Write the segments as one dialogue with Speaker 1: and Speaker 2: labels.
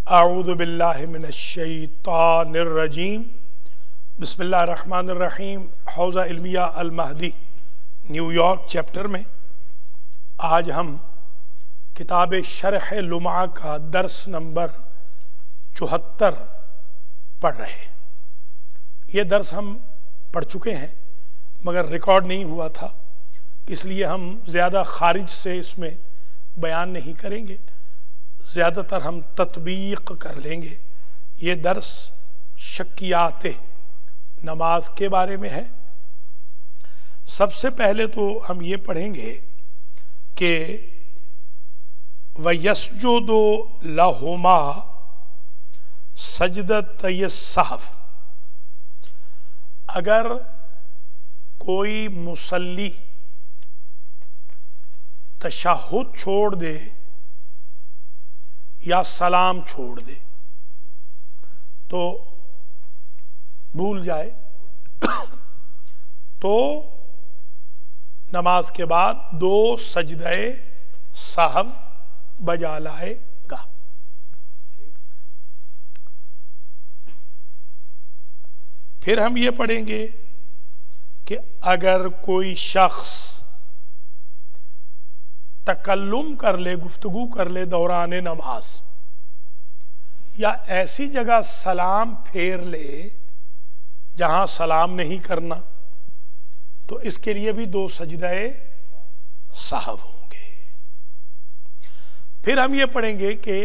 Speaker 1: اعوذ باللہ من الشیطان الرجیم بسم اللہ الرحمن الرحیم۔ حوزہ علمیہ المہدی نیو یارک چیپٹر میں آج ہم کتاب شرح-e-لما کا درس نمبر 74 پڑھ رہے ہیں۔ یہ درس ہم پڑھ چکے ہیں مگر ریکارڈ نہیں ہوا تھا، اس لیے ہم زیادہ خارج سے اس میں بیان نہیں کریں گے، زیادہ تر ہم تطبیق کر لیں گے۔ یہ درس شکیات نماز کے بارے میں ہے۔ سب سے پہلے تو ہم یہ پڑھیں گے کہ وَيَسْجُدُ لَهُمَا سجدتِ السہو۔ اگر کوئی مصلی تشہد چھوڑ دے یا سلام چھوڑ دے تو بھول جائے تو نماز کے بعد 2 سجدہ سہو بجا لائے گا۔ پھر ہم یہ پڑھیں گے کہ اگر کوئی شخص تکلم کر لے، گفتگو کر لے دوران نماز، یا ایسی جگہ سلام پھیر لے جہاں سلام نہیں کرنا، تو اس کے لیے بھی 2 سجدہ سہو ہوں گے۔ پھر ہم یہ پڑھیں گے کہ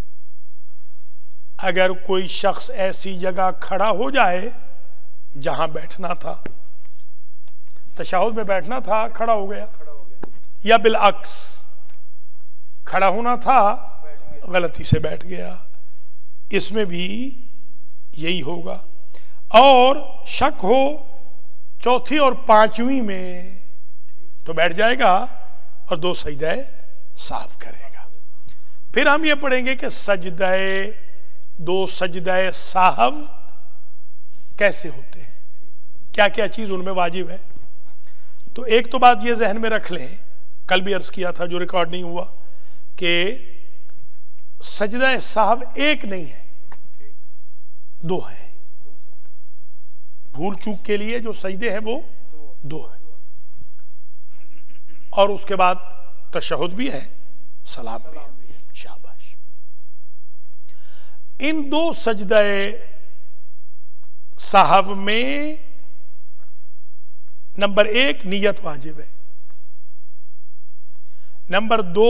Speaker 1: اگر کوئی شخص ایسی جگہ کھڑا ہو جائے جہاں بیٹھنا تھا، تشہد میں بیٹھنا تھا، کھڑا ہو گیا، یا بالعکس کھڑا ہونا تھا غلطی سے بیٹھ گیا، اس میں بھی یہی ہوگا۔ اور شک ہو چوتھی اور پانچویں میں تو بیٹھ جائے گا اور 2 سجدہ سہو کرے گا۔ پھر ہم یہ پڑھیں گے کہ 2 سجدہ سہو کیسے ہوتے ہیں، کیا کیا چیز ان میں واجب ہے۔ تو ایک تو بات یہ ذہن میں رکھ لیں، کل بھی عرض کیا تھا جو ریکارڈ نہیں ہوا، کہ سجدہ سہو ایک نہیں ہے، 2 ہے۔ بھول چوک کے لیے جو سجدے ہیں وہ 2 ہیں، اور اس کے بعد تشہد بھی ہے، سلام بھی ہے۔ شاباش۔ ان 2 سجدہ سہو میں نمبر 1 نیت واجب ہے، نمبر 2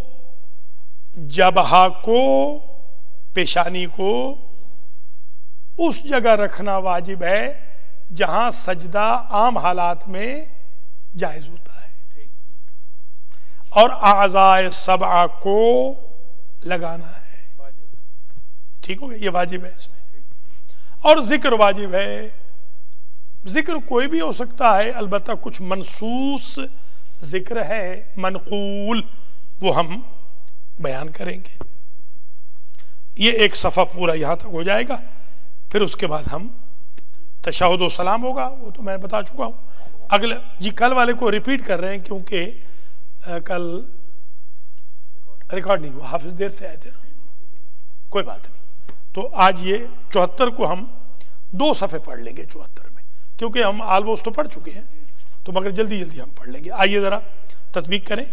Speaker 1: جبہہ کو، پیشانی کو اس جگہ رکھنا واجب ہے جہاں سجدہ عام حالات میں جائز ہوتا ہے، اور اعضاء 7 کو لگانا ہے۔ ٹھیک ہو گیا، یہ واجب ہے اس میں۔ اور ذکر واجب ہے، ذکر کوئی بھی ہو سکتا ہے، البتہ کچھ منصوص ذکر ہے منقول، وہ ہم بیان کریں گے۔ یہ ایک صفحہ پورا یہاں تک ہو جائے گا، پھر اس کے بعد ہم تشہد و سلام ہوگا، وہ تو میں بتا چکا ہوں۔ اگلے کل والے کو ریپیٹ کر رہے ہیں کیونکہ کل ریکارڈ نہیں ہوا، حافظ دیر سے آئے تھے نا، کوئی بات نہیں۔ تو آج یہ 74 کو ہم 2 صفحے پڑھ لیں گے 74 میں، کیونکہ ہم آلموسٹ تو پڑھ چکے ہیں، تو مگر جلدی جلدی ہم پڑھ لیں گے۔ آئیے ذرا تطبیق کریں۔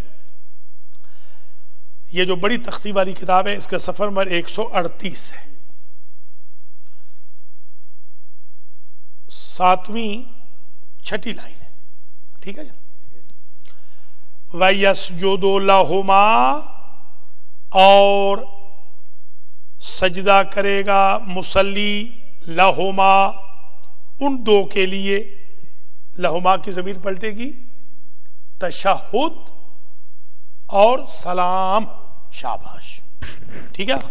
Speaker 1: یہ جو بڑی تختی والی کتاب ہے، اس کا صفحہ نمبر 138 ہے، 7ویں 6ٹھی لائن ہے، ٹھیک ہے جی۔ وَيَسْجُدُ لَهُمَا، اور سجدہ کرے گا مصلی لَهُمَا، ان 2 کے لیے۔ لہما کی ضمیر پلٹے گی تشہد اور سلام۔ شاباش، ٹھیک ہے۔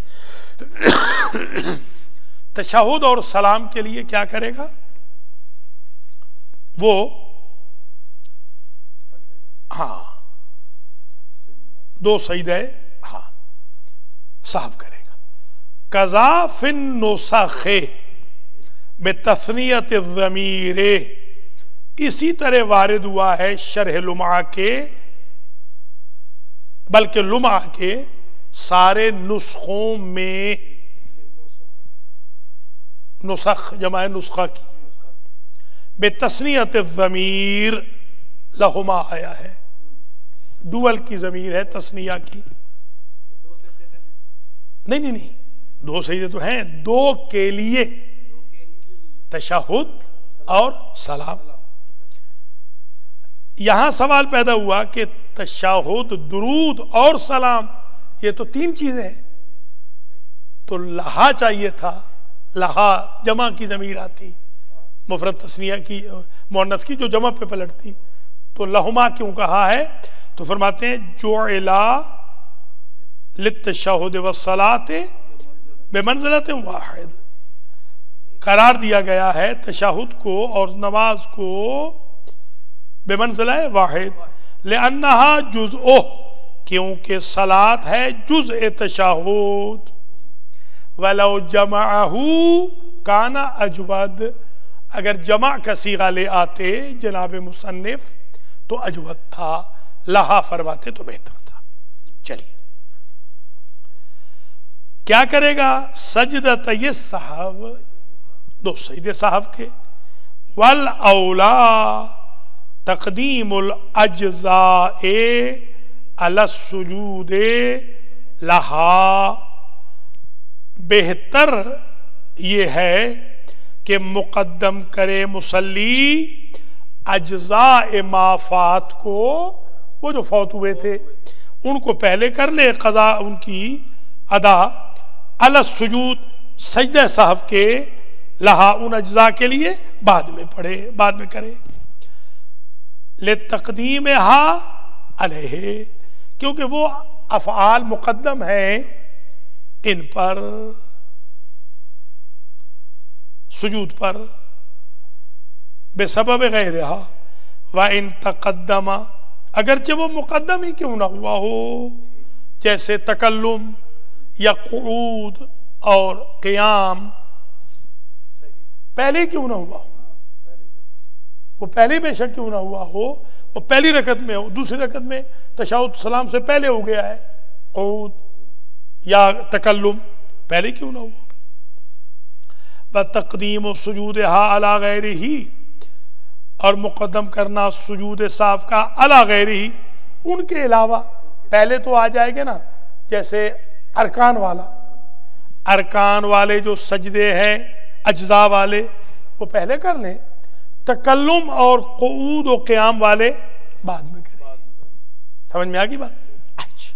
Speaker 1: تشہد اور سلام کے لیے کیا کرے گا؟ وہ 2 سجدہ سہو کرے گا۔ قضا فی النسخ بتثنیۃ الضمیر، اسی طرح وارد ہوا ہے شرح لمعہ کے، بلکہ لمعہ کے سارے نسخوں میں، نسخ جمع نسخہ کی، بے تثنیت الضمیر لہما آیا ہے، ڈول کی ضمیر ہے تثنیہ کی. نہیں، دو سجدے تو ہیں، دو کے لیے، تشہد اور سلام. یہاں سوال پیدا ہوا کہ تشہد، درود اور سلام یہ تو تین چیزیں ہیں، تو لہا چاہیے تھا، لہا جمع کی ضمیر آتی، مفرد تثنیہ کی مؤنث کی جو جمع پہ پلٹتی، تو لہما کیوں کہا ہے؟ تو فرماتے ہیں جعلا للتشہد والصلاۃ بمنزلۃ واحد، قرار دیا گیا ہے تشہد کو اور نماز کو بمنزلہ واحد، لأنہا جزء، کیونکہ صلاۃ ہے جزء تشہد، ولو جمعہ کان اجود، اگر جمع کا صیغہ لے آتے جناب مصنف تو اجود تھا، لہا فرماتے تو بہتر تھا. چلیے کیا کرے گا؟ سجدتي السہو، دو سجدے سہو کے، والاولا تقدیم الاجزاء علی السجود لہا، بہتر یہ ہے کہ مقدم کرے مصلی اجزاء ما فات کو، وہ جو فوت ہوئے تھے ان کو پہلے کر لے قضا ان کی ادا، علی السجود سجدہ سہو کے، لہا ان اجزاء کے لیے بعد میں پڑھے، بعد میں کرے، لتقدیمہا علیہ، کیونکہ وہ افعال مقدم ہیں ان پر، سجود پر، بے سبب غیرہا، وَإِن تقدم، اگرچہ وہ مقدم ہی کیوں نہ ہوا ہو، جیسے تکلم یا قعود اور قیام پہلے کیوں نہ ہوا ہو، وہ پہلے بے شک کیوں نہ ہوا ہو، وہ پہلی رکعت میں ہو، دوسری رکعت میں تشہد سلام سے پہلے ہو گیا ہے، قعود یا تکلم پہلے کیوں نہ ہوا. وَتَقْدِيمُ سُجُودِهَا عَلَى غَيْرِهِ، اور مقدم کرنا سجود صاف کا علی غیرہ، ان کے علاوہ. پہلے تو آ جائے گے نا، جیسے ارکان والا، ارکان والے جو سجدے ہیں اجزاء والے وہ پہلے کر لیں، تکلم اور قعود و قیام والے بعد میں کریں. سمجھ میں آگی بات؟ اچھا.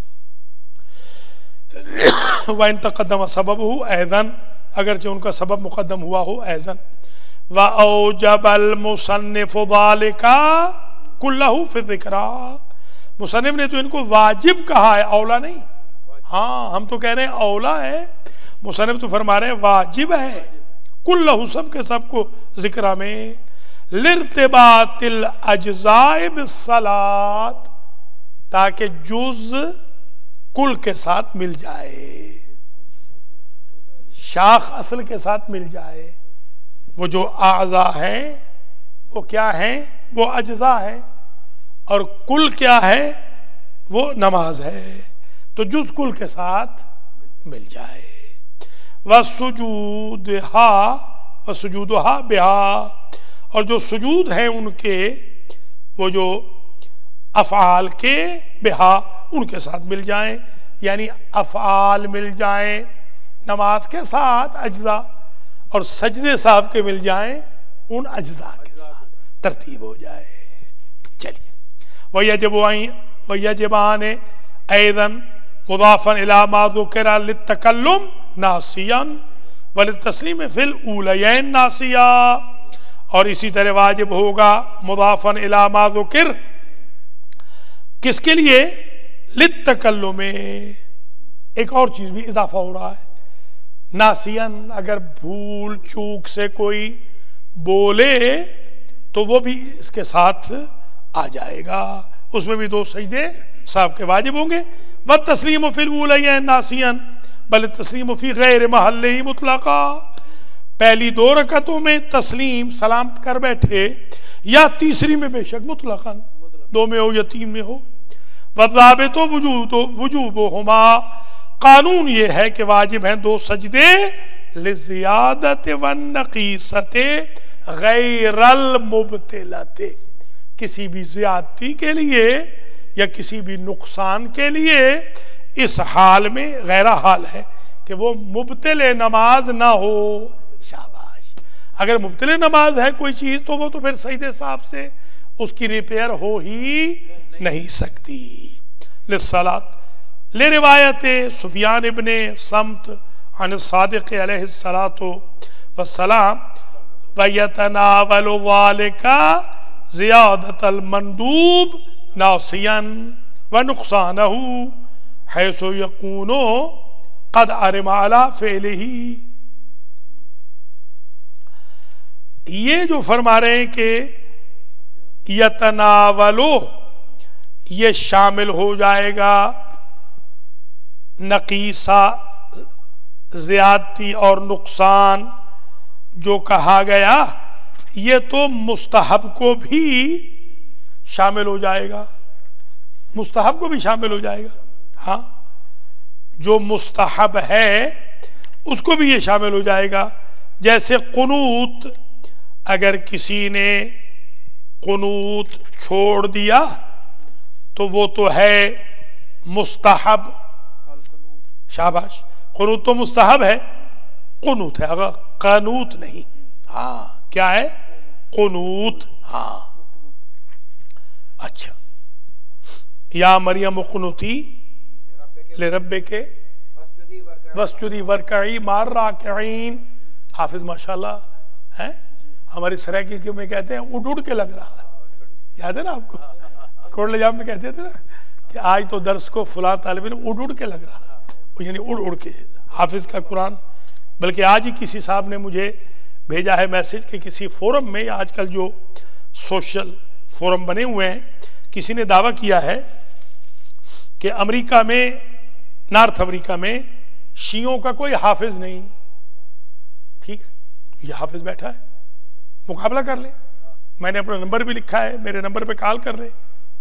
Speaker 1: وَإِن تَقَدَّمَ سَبَبُهُ أَيْضًا، اگرچہ ان کا سبب مقدم ہوا ہو ایضاً. وَأَوْجَبَ الْمُصَنِّفُ ذَلِكَ كُلَّهُ فِي الذِّكْرَى، مصنف نے تو ان کو واجب کہا ہے، اولا نہیں. ہاں ہم تو کہہ رہے ہیں اولا ہے، مصنف تو فرما رہے ہیں واجب ہے، کلہ سب کے سب کو ذکرہ میں، لارتباط الاجزاء بالصلاۃ، تاکہ جز کل کے ساتھ مل جائے، شاخ اصل کے ساتھ مل جائے. وہ جو اعضاء ہیں وہ کیا ہیں؟ وہ اجزاء ہیں، اور کل کیا ہے؟ وہ نماز ہے، تو جز کل کے ساتھ مل جائے. وَسُجُودُهَا بِهَا، اور جو سجود ہیں ان کے، وہ جو افعال کے، بہا ان کے ساتھ مل جائیں، یعنی افعال مل جائیں نماز کے ساتھ اجزاء، اور سجدے صاحب کے مل جائیں ان اجزاء کے ساتھ، ترتیب ہو جائے. چلیے. وَيَجِبَانِ أَيْضًا مضافا إلى ما ذكر للتكلم ناسيا وللتسليم في الأوليين ناسيا، اور اسی طرح واجب ہوگا مضافا إلى ما ذكر، کس کے لیے؟ للتکلم، ایک اور چیز بھی اضافہ ہو رہا ہے، ناسین، اگر بھول چوک سے کوئی بولے تو وہ بھی اس کے ساتھ آ جائے گا، اس میں بھی دو سجدے صاحب کے واجب ہوں گے. والتسلیم فی الاولین ناسیا بل التسلیم فی غیر محلہ مطلقا، پہلی دو رکعتوں میں تسلیم سلام کر بیٹھے، یا تیسری میں بے شک مطلقا، دو میں ہو یا تین میں ہو. والضابط وجوبہما قانون یہ ہے کہ واجب ہیں 2 سجدے لزیادت والنقیصت غیر المبتلت، کسی بھی زیادتی کے لیے یا کسی بھی نقصان کے لیے اس حال میں، غیر حال ہے کہ وہ مبتل نماز نہ ہو۔ شاباش، اگر مبتل نماز ہے کوئی چیز تو وہ تو پھر سجدے صاحب سے اس کی ریپیئر ہو ہی نہیں سکتی۔ للصلاۃ، لروایت سفیان ابن سمت عن الصادق علیہ الصلاۃ والسلام وَيَتَنَاوَلُ ذَلِكَ زِيَادَةَ الْمَنْدُوبِ نَاصِيًا وَنُقْصَانَهُ حَيْثُ يَكُونُ قَدْ عَرِمَ عَلَى فِعْلِهِ۔ یہ جو فرما رہے ہیں کہ یتناولو، یہ شامل ہو جائے گا نقیصہ، زیادتی اور نقصان جو کہا گیا، یہ تو مستحب کو بھی شامل ہو جائے گا، مستحب کو بھی شامل ہو جائے گا۔ ہاں، جو مستحب ہے اس کو بھی یہ شامل ہو جائے گا۔ جیسے قنوت، اگر کسی نے قنوت چھوڑ دیا تو وہ تو ہے مستحب۔ شاباش، قنوت تو مستحب ہے، قنوت ہے، اگر قنوت نہیں۔ ہاں، کیا ہے؟ قنوت۔ ہاں، اچھا، یا مریم قنوتی لربک واسجدی وارکعی مع الراکعین۔ حافظ ماشاءاللہ ہے، ہماری سرائکی میں کہتے ہیں اڑ اڑ کے لگ رہا ہے، یاد ہے نا آپ کو؟ کوڑ جام میں کہتے تھے نا کہ آج تو درس کو فلاں طالب علم اڑ اڑ کے لگ رہا ہے، یعنی اڑ اڑ کے۔ حافظ کا قرآن، بلکہ آج ہی کسی صاحب نے مجھے بھیجا ہے میسج کہ کسی فورم میں، آج کل جو سوشل فورم بنے ہوئے ہیں، کسی نے دعویٰ کیا ہے کہ امریکہ میں، نارتھ امریکہ میں شیعوں کا کوئی حافظ نہیں۔ ٹھیک ہے، یہ حافظ بیٹھا ہے، مقابلہ کر لیں۔ میں نے اپنا نمبر بھی لکھا ہے، میرے نمبر پہ کال کر لیں،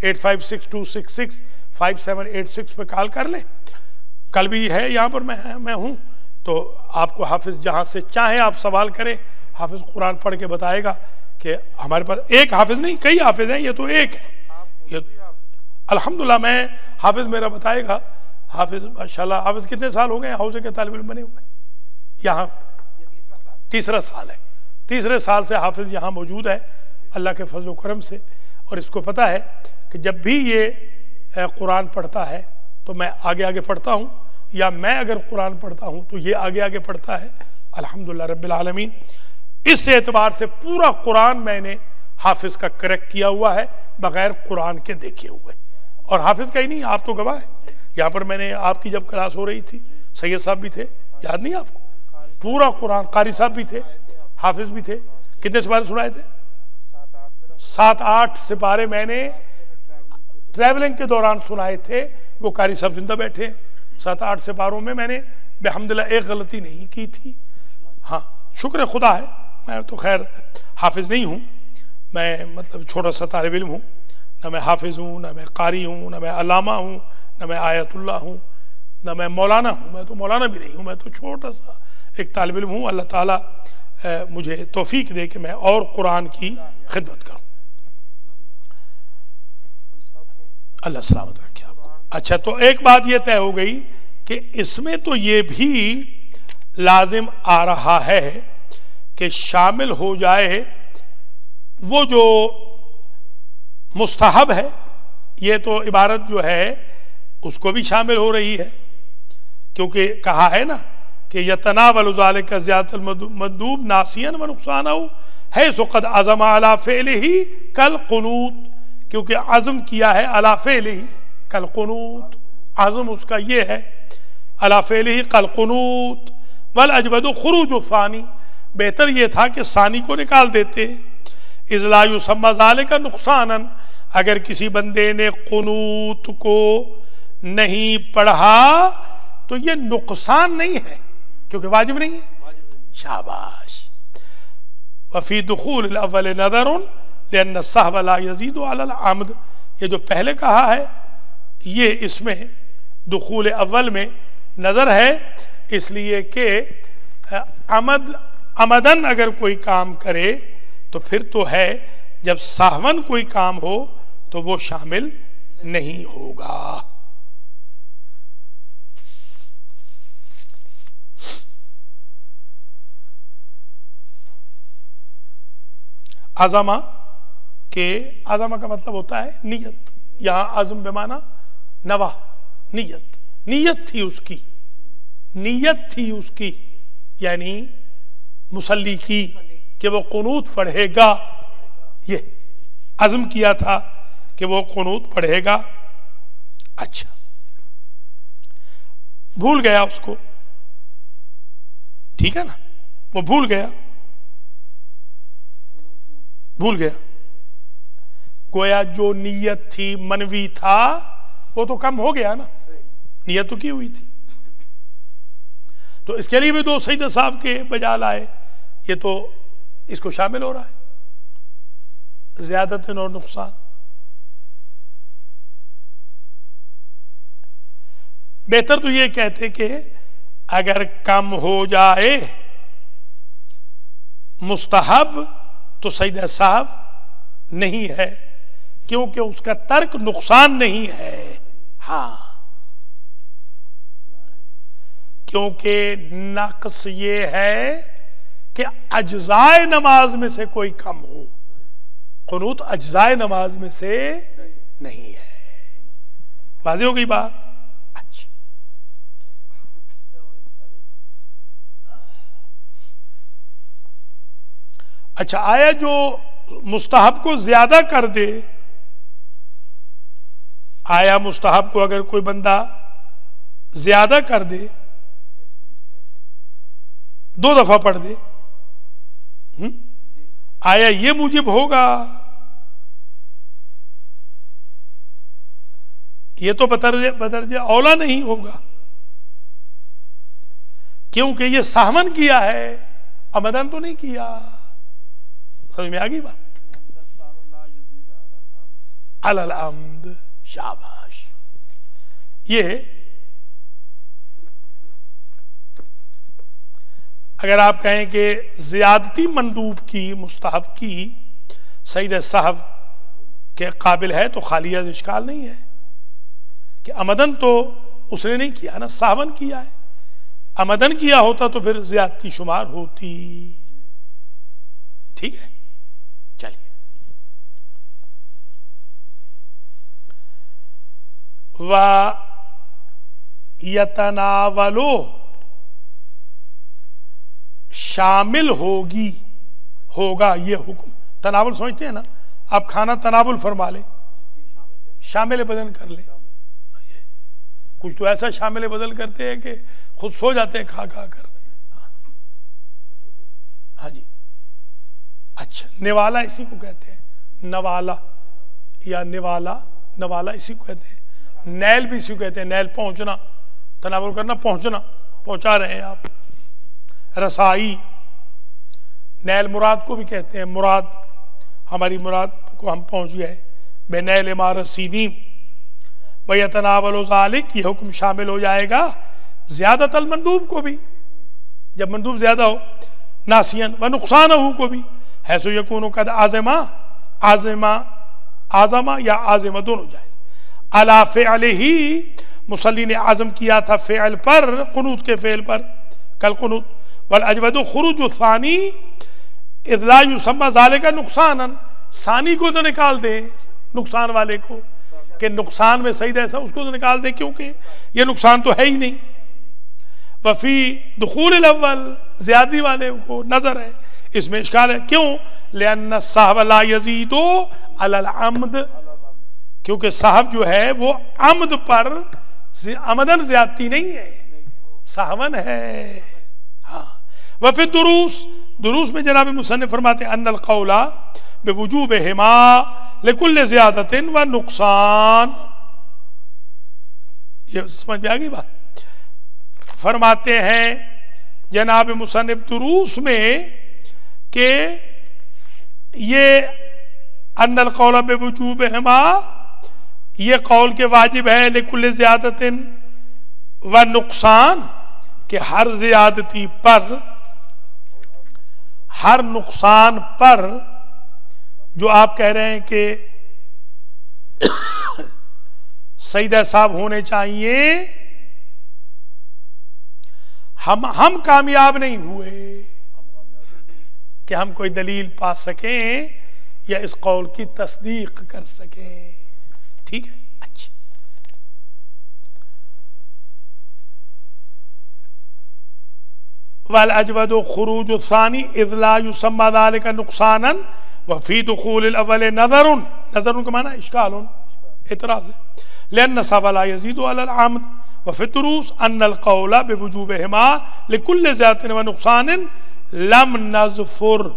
Speaker 1: 8562665786 پہ کال کر لیں۔ کل بھی ہے یہاں پر میں ہوں، تو آپ کو حافظ جہاں سے چاہیں آپ سوال کریں، حافظ قرآن پڑھ کے بتائے گا کہ ہمارے پاس ایک حافظ نہیں، کئی حافظ ہیں، یہ تو ایک ہے۔ یہ الحمدللہ میں حافظ میرا بتائے گا۔ حافظ ماشاءاللہ، حافظ کتنے سال ہو گئے ہیں حوزے کے طالب علم بنے ہوئے؟ یہاں تیسرا سال ہے، تیسرے سال سے حافظ یہاں موجود ہے اللہ کے فضل و کرم سے، اور اس کو پتہ ہے کہ جب بھی یہ قرآن پڑھتا ہے تو میں آگے آگے پڑھتا ہوں، یا میں اگر قرآن پڑھتا ہوں تو یہ آگے آگے پڑھتا ہے، الحمدللہ رب العالمین۔ اس اعتبار سے پورا قرآن میں نے حافظ کا کریکٹ کیا ہوا ہے بغیر قرآن کے دیکھے ہوئے، اور حافظ کا ہی نہیں، آپ تو گواہ ہیں۔ یہاں پر میں نے آپ کی جب کلاس ہو رہی تھی، سید صاحب بھی تھے، یاد نہیں آپ کو؟ پورا قرآن، قاری صاحب بھی تھے، حافظ بھی تھے۔ کتنے سپارے سنائے تھے؟ 7-8 سپارے میں نے ٹریولنگ کے دوران سنائے تھے، وہ قاری صاحب زندہ بیٹھے ہیں۔ 7-8 سپاروں میں میں نے بحمدللہ ایک غلطی نہیں کی تھی۔ ہاں، شکر خدا ہے، میں تو خیر حافظ نہیں ہوں، میں مطلب چھوٹا سا طالب علم ہوں، نہ میں حافظ ہوں، نہ میں قاری ہوں، نہ میں علامہ ہوں، نہ میں آیت اللہ ہوں، نہ میں مولانا ہوں، میں تو مولانا بھی نہیں ہوں، میں تو چھوٹا سا ایک طالب علم ہوں۔ اللہ تعالیٰ مجھے توفیق دے کہ میں اور قرآن کی خدمت کروں۔ اللہ سلامت رکھے آپ کو۔ اچھا، تو ایک بات یہ طے ہو گئی کہ اس میں تو یہ بھی لازم آ رہا ہے کہ شامل ہو جائے وہ جو مستحب ہے، یہ تو عبارت جو ہے اس کو بھی شامل ہو رہی ہے، کیونکہ کہا ہے نا کہ یتناول ذالک زیادۃ المندوب ناسیاً ونقصانہ حیث قد عزم علی فعلہ کالقنوت، کیونکہ عزم کیا ہے علی فعلہ کالقنوت، عزم اس کا یہ ہے علی فعلہ کالقنوت، والاجود خروج ثانی، بہتر یہ تھا کہ ثانی کو نکال دیتے، اذ لا یسمی ذالک نقصانا، اگر کسی بندے نے قنوت کو نہیں پڑھا تو یہ نقصان نہیں ہے، کیونکہ واجب نہیں ہے۔ شاباش۔ وفی دخول الاول نظر لأن السہو لا یزید علی العمد، یہ جو پہلے کہا ہے، یہ اس میں دخول اول میں نظر ہے، اس لیے کہ عمدن اگر کوئی کام کرے تو پھر تو ہے، جب سہون کوئی کام ہو تو وہ شامل نہیں ہوگا۔ عزمہ کہ عزمہ کا مطلب ہوتا ہے نیت، یہاں عزم بمعنی نوا، نیت تھی اس کی، نیت تھی اس کی، یعنی مصلی کی کہ وہ قنوت پڑھے گا، یہ عزم کیا تھا کہ وہ قنوت پڑھے گا۔ اچھا، بھول گیا اس کو، ٹھیک ہے نا، وہ بھول گیا، گویا جو نیت تھی، منوی تھا، وہ تو کم ہو گیا نا، نیت تو کی ہوئی تھی، تو اس کے لیے بھی دو سجدہ صاحب کے بجا لائے، یہ تو اس کو شامل ہو رہا ہے، زیادت اور نقصان۔ بہتر تو یہ کہتے کہ اگر کم ہو جائے مستحب تو سجدہ صاحب نہیں ہے، کیونکہ اس کا ترک نقصان نہیں ہے، ہاں، کیونکہ نقص یہ ہے کہ اجزائے نماز میں سے کوئی کم ہو، قنوت اجزائے نماز میں سے نہیں ہے۔ واضح ہو گئی بات؟ اچھا، آیا جو مستحب کو زیادہ کر دے، آیا مستحب کو اگر کوئی بندہ زیادہ کر دے، 2 دفعہ پڑھ دے، آیا یہ موجب ہوگا؟ یہ تو بدرجہ اولا نہیں ہوگا، کیونکہ یہ سہون کیا ہے، عمدن تو نہیں کیا۔ سمجھ میں آگئی بات؟ علی العمد، شاباش۔ یہ اگر آپ کہیں کہ زیادتی مندوب کی، مستحب کی سجدہ سہو کے قابل ہے تو خالی از اشکال نہیں ہے کہ عمدن تو اس نے نہیں کیا نا، سہون کیا ہے، عمدن کیا ہوتا تو پھر زیادتی شمار ہوتی۔ ٹھیک ہے، چلیے۔ وَيَتَنَاوَلُ، شامل ہوگا یہ حکم۔ تناول سمجھتے ہیں نا، آپ کھانا تناول فرما لیں، شامل بدن کر لیں۔ کچھ تو ایسا شامل بدن کرتے ہیں کہ خود سو جاتے ہیں کھا کر۔ ہاں جی، اچھا، نوالا اسی کو کہتے ہیں، نوالا یا نوالا اسی کو کہتے ہیں، نیل بھی اسی کو کہتے ہیں، نیل پہنچنا، تناول کرنا، پہنچنا، پہنچا رہے ہیں آپ۔ رسائی، نیل مراد کو بھی کہتے ہیں، مراد، ہماری مراد کو ہم پہنچ گئے، بے نیل ما رسیدیم۔ وَيَتَنَاوَلُ ذَلِكَ، یہ حکم شامل ہو جائے گا زیادت المندوب کو بھی، جب مندوب زیادہ ہو، ناسین و نقصانہ کو بھی، حیث یکون قد عازمہ یا عازمہ دونوں جائز، علی فعلہ، مصلی نے عزم کیا تھا فعل پر، قنوت کے فعل پر، کل قنوت، والاجود خروج الثانی اذ لا یسمى ذالک نقصانا، ثانی کو تو نکال دیں، نقصان والے کو، کہ نقصان میں سجدہ ایسا اس کو تو نکال دیں کیونکہ یہ نقصان تو ہے ہی نہیں۔ وفی دخول الاول، زیادتی والے کو نظر ہے، اس میں اشکال ہے، کیوں؟ لأن السہو لا یزید علی العمد، کیونکہ سہو جو ہے وہ عمد پر عمدن زیادتی نہیں ہے، سہون ہے۔ ہاں، وفی دروس میں جناب مصنف فرماتے ہیں ان القول بوجوبہما لکل زیادت و نقصان، یہ سمجھ میں آگئی بات؟ فرماتے ہیں جناب مصنف دروس میں کہ یہ ان القول بوجوبہما، یہ قول کے واجب ہے لکل زیادت و نقصان کہ ہر زیادتی پر، ہر نقصان پر جو آپ کہہ رہے ہیں کہ سجدہ صاحب ہونے چاہیے، ہم کامیاب نہیں ہوئے کہ ہم کوئی دلیل پا سکیں یا اس قول کی تصدیق کر سکیں. ٹھیک ہے. اچھا، والاجود خروج الثانی اذ لا يسمى ذلك نقصانا وفي دخول الاول نظر، نظر کا معنی اشکال، اعتراض ہے. لأن الصواب لا يزيد على العمد وفي الدروس أن القول بوجوبهما لكل زيادة ونقصان لم نظفر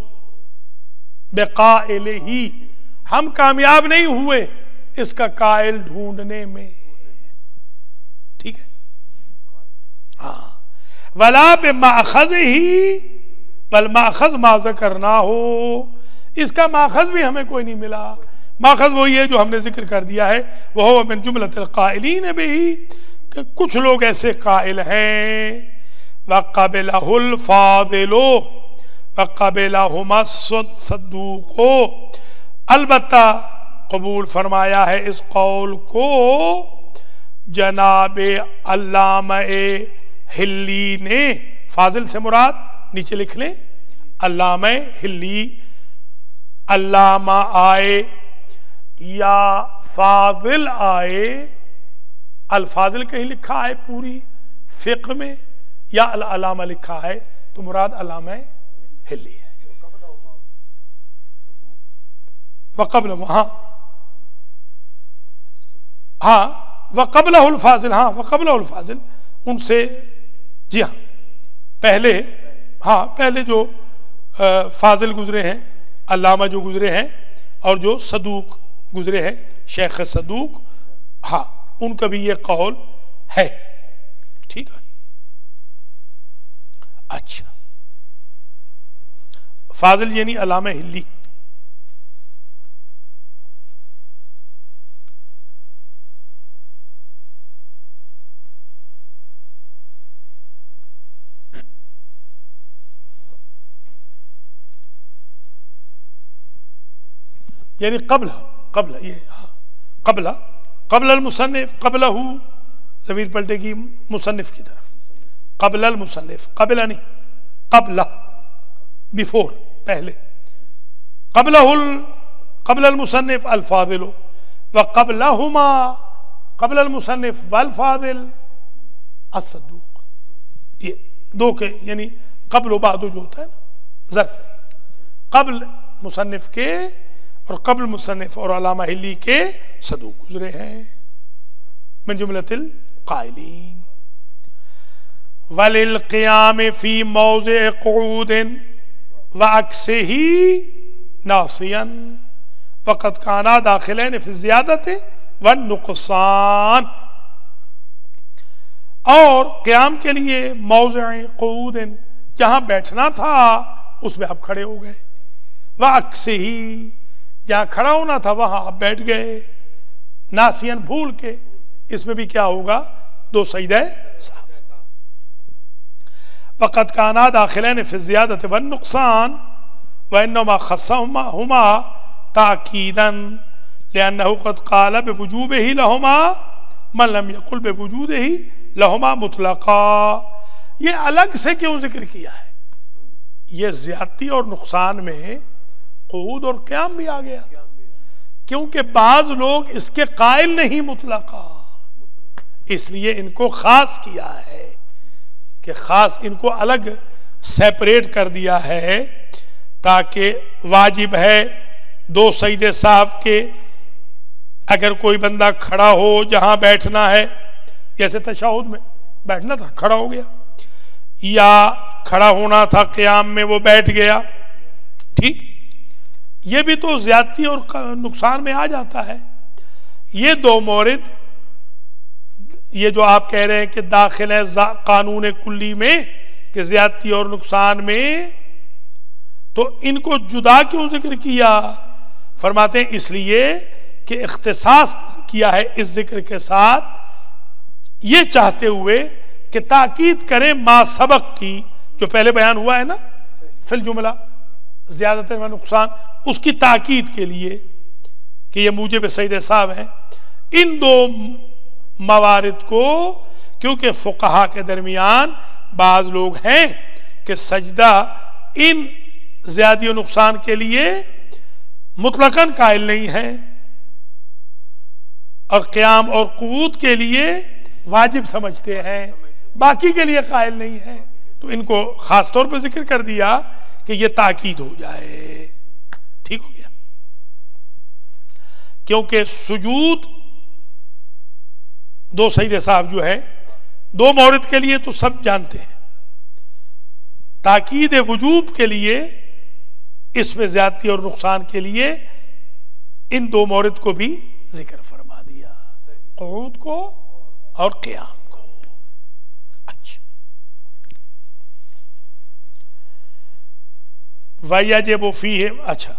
Speaker 1: بقائله، ہم کامیاب نہیں ہوئے اس کا قائل ڈھونڈنے میں. ٹھیک ہے. ہاں. ولا بماخذه، بل ماخذ ما ذکرنا ہو، اس کا ماخذ بھی ہمیں کوئی نہیں ملا. ماخذ وہی ہے جو ہم نے ذکر کر دیا ہے، وہ من جملۃ القائلین بہی، کہ کچھ لوگ ایسے قائل ہیں. وقبلہ الفاضل وقبلہما الصدوق، البتہ قبول فرمایا ہے اس قول کو جناب علامہ ہلی نے. فاضل سے مراد نیچے لکھ لیں علامہ ہلی، علامہ آئے یا فاضل آئے. الفاضل کہیں لکھا ہے پوری فقہ میں یا العلامہ لکھا ہے تو مراد علامہ ہلی ہے. وقبلہ، ہاں وقبلہ الفاضل، ہاں وقبلہ الفاضل ان سے، جی ہاں پہلے، ہاں پہلے جو فاضل گزرے ہیں، علامہ جو گزرے ہیں اور جو صدوق گزرے ہیں، شیخ صدوق، ہاں ان کا بھی یہ قول ہے. ٹھیک ہے. اچھا، فاضل یعنی علامہ ہلی. یعنی قبل یہ، ہاں قبل المصنف، قبلہ ضمیر پلٹے گی مصنف کی طرف. قبل المصنف، قبلہ نہیں، قبلہ بیفور، پہلے. قبل المصنف الفاضل وقبلہما، قبل المصنف والفاضل الصدوق. یہ دو کے یعنی قبل و بعد جو ہوتا ہے نا ظرف ہے. قبل مصنف کے اور قبل مصنف اور علامہ ہلی کے صدوق گزرے ہیں من جملۃ القائلین. وللقیام فی موضع قعود وعکسہ ناصیا وقد کانا داخلین فی الزیادۃ والنقصان، اور قیام کے لیے موضع قعود جہاں بیٹھنا تھا اس میں آپ کھڑے ہو گئے، وعکسہ جہاں کھڑا ہونا تھا وہاں آپ بیٹھ گئے، ناسین بھول کے. اس میں بھی کیا ہوگا؟ دو سجدہ صاحب. وقد کانا داخلین فی الزیادۃ والنقصان وانما خصہما تاکیدا لانہ قد قال بوجوبہ لہما من لم یقل بوجودہ لہما مطلقا. یہ الگ سے کیوں ذکر کیا ہے؟ یہ زیادتی اور نقصان میں قعود اور قیام بھی آ گیا کیونکہ بعض لوگ اس کے قائل نہیں مطلقا، اس لیے ان کو خاص کیا ہے کہ خاص ان کو الگ سیپریٹ کر دیا ہے تاکہ واجب ہے دو سجدے صاحب کے. اگر کوئی بندہ کھڑا ہو جہاں بیٹھنا ہے، جیسے تشہد میں بیٹھنا تھا کھڑا ہو گیا، یا کھڑا ہونا تھا قیام میں وہ بیٹھ گیا، ٹھیک، یہ بھی تو زیادتی اور نقصان میں آ جاتا ہے. یہ دو مورد، یہ جو آپ کہہ رہے ہیں کہ داخل ہے قانون کلی میں کہ زیادتی اور نقصان میں، تو ان کو جدا کیوں ذکر کیا؟ فرماتے ہیں اس لیے کہ اختصاص کیا ہے اس ذکر کے ساتھ یہ چاہتے ہوئے کہ تاکید کریں ما سبق کی جو پہلے بیان ہوا ہے نا فی الجملہ زیادت و نقصان، اس کی تاکید کے لیے کہ یہ موجب سجدہ صاحب ہیں، ان دو موارد کو، کیونکہ فقہا کے درمیان بعض لوگ ہیں کہ سجدہ ان زیادتی و نقصان کے لیے مطلقاً قائل نہیں ہے اور قیام اور قعود کے لیے واجب سمجھتے ہیں، باقی کے لیے قائل نہیں ہے، تو ان کو خاص طور پر ذکر کر دیا کہ یہ تاکید ہو جائے. ٹھیک ہو گیا؟ کیونکہ سجود دو سجدے صاحب جو ہے دو مورد کے لیے تو سب جانتے ہیں، تاکید وجوب کے لیے اس میں زیادتی اور نقصان کے لیے ان دو مورد کو بھی ذکر فرما دیا، قعود کو اور قیام کو. اچھا، وَيَجِبُ فِيهِ، اچھا،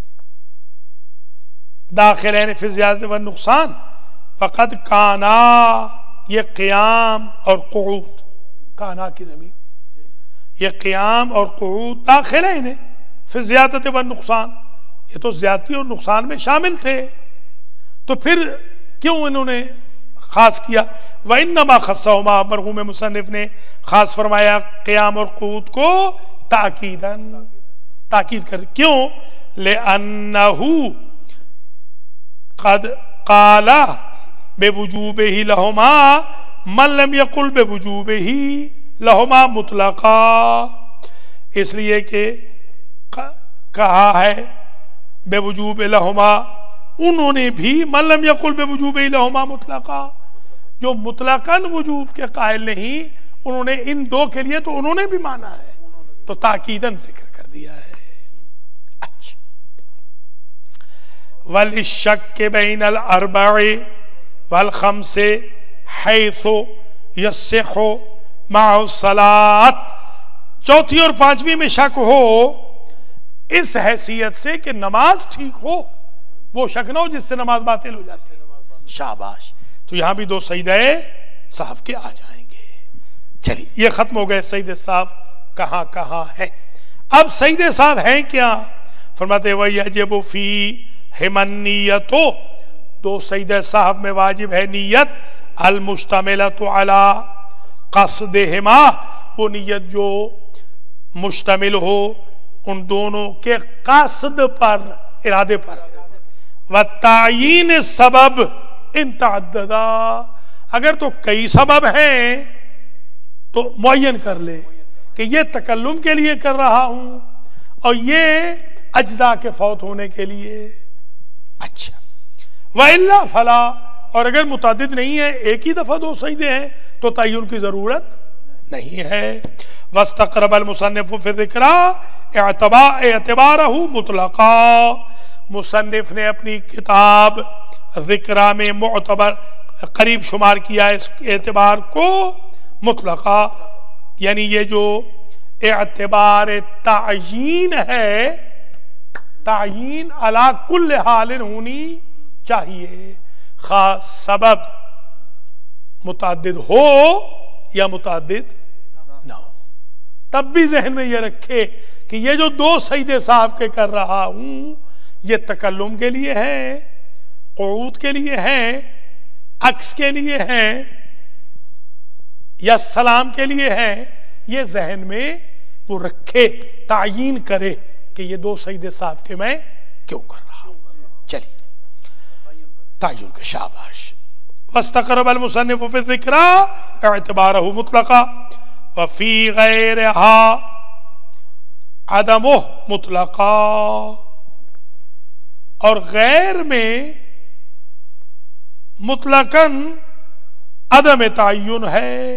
Speaker 1: داخلین فی الزیادۃ والنقصان فقد کانا، یہ قیام اور قعود، کانا کی زمین، یہ قیام اور قعود داخلین فی الزیادۃ والنقصان، یہ تو زیادتی اور نقصان میں شامل تھے، تو پھر کیوں انہوں نے خاص کیا؟ وَإِنَّمَا خَصَّهُمَا، مرحوم مصنف نے خاص فرمایا قیام اور قعود کو تاکیداً، تاکید کر. کیوں؟ لِأَنَّهُ قد قال بوجوبه لهما من لم يقل بوجوبه لهما مطلقا، اس لیے کہ کہا ہے بوجوب لهما، انہوں نے بھی من لم يقل بوجوبه لهما مطلقا، جو مطلقاً وجوب کے قائل نہیں، انہوں نے ان دو کے لیے تو انہوں نے بھی مانا ہے، تو تاکیداً ذکر کر دیا ہے. وَلِلشَّكِّ بَيْنَ الْأَرْبَعِ وَالْخَمْسِ حَيْثُ يَصِّحُ مَعَهُ الصَّلَاةُ، چوتھی اور پانچویں میں شک ہو اس حیثیت سے کہ نماز ٹھیک ہو، وہ شک نہ ہو جس سے نماز باطل ہو جاتی ہے. شاباش، تو یہاں بھی دو سجدہ صاحب کے آ جائیں گے. چلیے، یہ ختم ہو گئے سجدہ صاحب کہاں کہاں ہے. اب سجدہ صاحب ہیں کیا؟ فرماتے وَيَجِبُ فِيهِمَ النِّيَّةُ، دو سجدہ صاحب میں واجب ہے نیت، المشتملۃ علی قصدہما، وہ نیت جو مشتمل ہو ان دونوں کے قصد پر، ارادے پر، وتعیین سبب ان تعددا، اگر تو کئی سبب ہیں تو معین کر لے کہ یہ تکلم کے لیے کر رہا ہوں اور یہ اجزاء کے فوت ہونے کے لیے. اچھا، وَإِلَّا فَلَا، اور اگر متعدد نہیں ہے، ایک ہی دفعہ دو سجدے ہیں، تو تعین کی ضرورت نہیں ہے. وَاسْتَقْرَبَ الْمُصَنِّفُ فِي الذِّكْرَى اعتبارہ مطلقا، مصنف نے اپنی کتاب ذکرہ میں معتبر قریب شمار کیا اس اعتبار کو مطلقا، یعنی یہ جو اعتبار تعیین ہے، تعیین علی کل حال ہونی چاہیے، خاص سبب متعدد ہو یا متعدد نہ ہو. تب بھی ذہن میں یہ رکھے کہ یہ جو دو سجدے صاحب کے کر رہا ہوں یہ تکلم کے لیے ہیں، قعود کے لیے ہیں، عکس کے لیے ہیں یا سلام کے لیے ہیں، یہ ذہن میں وہ رکھے، تعیین کرے کہ یہ دو سجدے صاحب کے میں کیوں کر رہا ہوں. چلیے، تعین کے شاباش. واستقرب المصنف فی الذکرى اعتبارہ مطلقا وفی غیرہا عدمہ مطلقا، اور غیر میں مطلقاً عدم تعین ہے.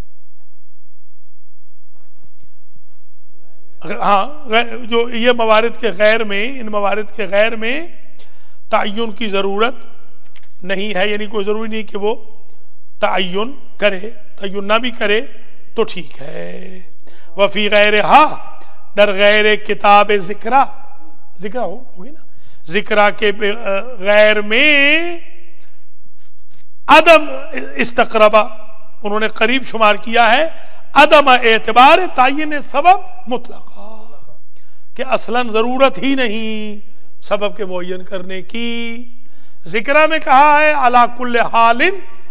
Speaker 1: ہاں، جو یہ موارد کے غیر میں، ان موارد کے غیر میں تعین کی ضرورت نہیں ہے، یعنی کوئی ضروری نہیں کہ وہ تعین کرے، تعین نہ بھی کرے تو ٹھیک ہے. وفی غیرہا، در غیر کتاب ذکرہ، ذکرہ ہوگی نا، ذکرہ کے غیر میں عدم استقربہ، انہوں نے قریب شمار کیا ہے عدم اعتبار تعین سبب مطلقا، کہ اصلاً ضرورت ہی نہیں سبب کے معین کرنے کی۔ ذکرہ میں کہا ہے علی کل حال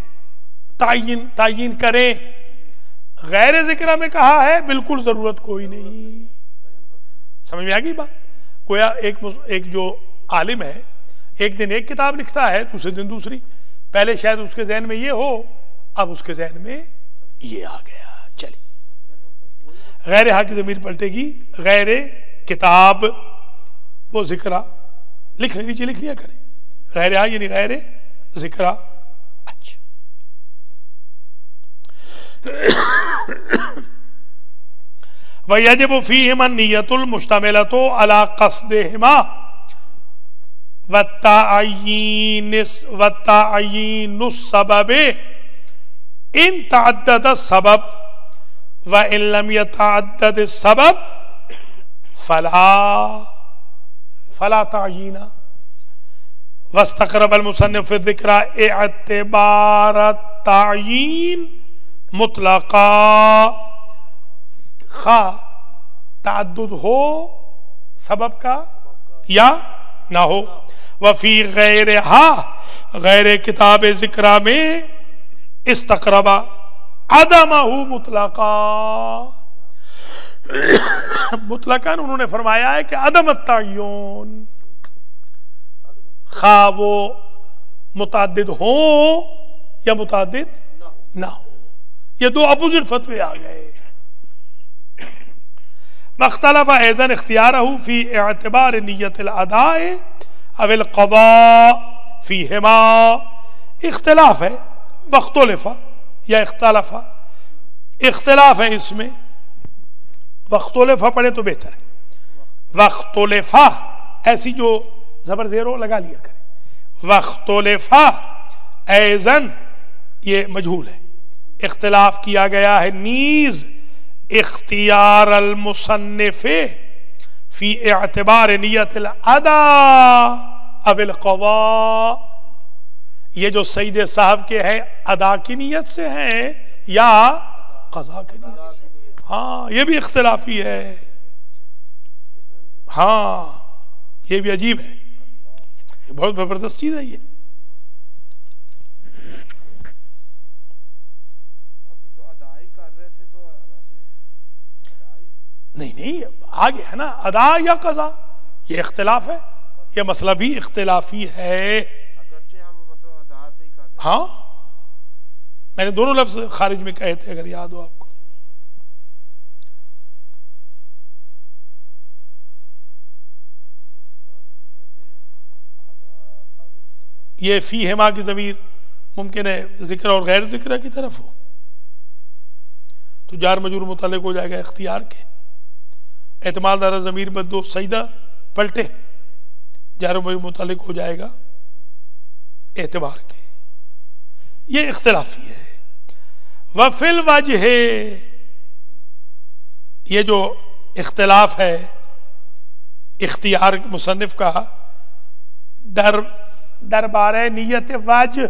Speaker 1: تعین کریں، غیر ذکرہ میں کہا ہے بالکل ضرورت کوئی نہیں۔ سمجھ میں آ گئی بات؟ گویا ایک جو عالم ہے ایک دن ایک کتاب لکھتا ہے، دوسرے دن دوسری، پہلے شاید اس کے ذہن میں یہ ہو، اب اس کے ذہن میں یہ آ گیا۔ چلی غیر ہا کی ضمیر پلٹے گی، غیر کتاب وہ ذکرہ لکھنے نیچے لکھ لیا کریں، غیر ہا یعنی غیر ذکرہ۔ اچھا وَيَجِبُ فِيهِمَا النِّيَّةُ الْمُشْتَمِلَةُ عَلَى قَصْدِهِمَا وَالتَّعْيِينُ السَّبَبِ إِن تَعَدَّدَ السَّبَبُ وَإِن لَمْ يَتَعَدَّدِ السَّبَبُ فَلَا تَعْيِينَ وَاسْتَقْرَبَ الْمُصَنِّفُ فِي الذِّكْرِ اعْتِبَارَ التَّعْيِينِ مطلقا، خواہ تعدد ہو سبب کا یا نہ ہو۔ وفی غیرہا غیر کتاب ذکرہ میں استقربا عدمہ مطلقا، مطلقاً انہوں نے فرمایا ہے کہ عدم التعین، خواہ وہ متعدد ہوں یا متعدد نہ ہو، یہ دو اپوزٹ فتوے آ گئے۔ مختلف ایزن اختیارہ فی اعتبار نیت الاداء او القضاء فیہما، اختلاف ہے، واختلفا یا اختلافا، اختلاف ہے اس میں، واختلفا پڑھے تو بہتر ہے، واختلفا ایسی جو زبر زیرو لگا لیا کرے، واختلفا ایزن یہ مجہول ہے، اختلاف کیا گیا ہے نیز اختیار المصنف فی اعتبار نیت الادا او القضاء، یہ جو سید صاحب کے ہیں ادا کی نیت سے ہیں یا قضا کی نیت سے، ہاں یہ بھی اختلافی ہے، ہاں یہ بھی عجیب ہے، یہ بہت زبردست چیز ہے یہ۔ نہیں آگے ہے نا ادا یا قضا، یہ اختلاف ہے، یہ مسئلہ بھی اختلافی ہے،
Speaker 2: اگرچہ ہم مطلب ادا سے ہی کر رہے ہیں۔
Speaker 1: ہاں میں نے دونوں لفظ خارج میں کہے تھے اگر یاد ہو آپ کو۔ یہ فی ہما کی ضمیر ممکن ہے ذکر اور غیر ذکر کی طرف ہو تو جار مجرور متعلق ہو جائے گا اختیار کے، اعتماد دار ضمیر بدو سجدہ پلٹے جار مجرور متعلق ہو جائے گا اعتبار کے، یہ اختلافی ہے۔ وفی الوجہ، یہ جو اختلاف ہے اختیار مصنف کا دربار نیت وجہ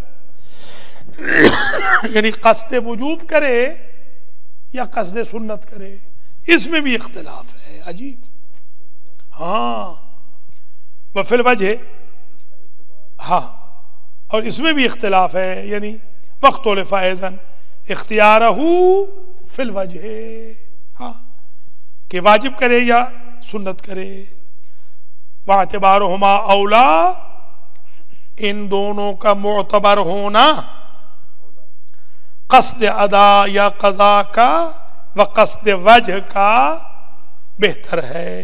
Speaker 1: یعنی قصد وجوب کرے یا قصد سنت کرے، اس میں بھی اختلاف ہے، عجیب۔ ہاں وفی الوجہ، ہاں اور اس میں بھی اختلاف ہے، یعنی واختلف ایضاً اختیارہ فی الوجہ، ہاں کہ واجب کرے یا سنت کرے۔ واعتبارہما اولا، ان دونوں کا معتبر ہونا قصد ادا یا قضا کا و قصد وجہ کا بہتر ہے،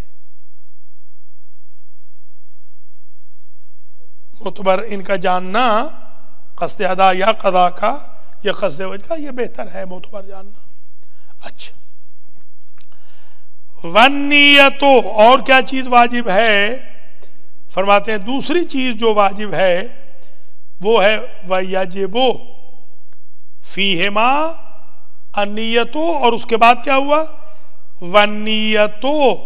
Speaker 1: معتبر ان کا جاننا قصد ادا یا قضا کا یا قصد وجہ کا یہ بہتر ہے معتبر جاننا۔ اچھا والنیت، اور کیا چیز واجب ہے؟ فرماتے ہیں دوسری چیز جو واجب ہے وہ ہے وَيَجِبُ فِيهِمَا النِّيَّةُ، اور اس کے بعد کیا ہوا؟ وَالنِّيَّةُ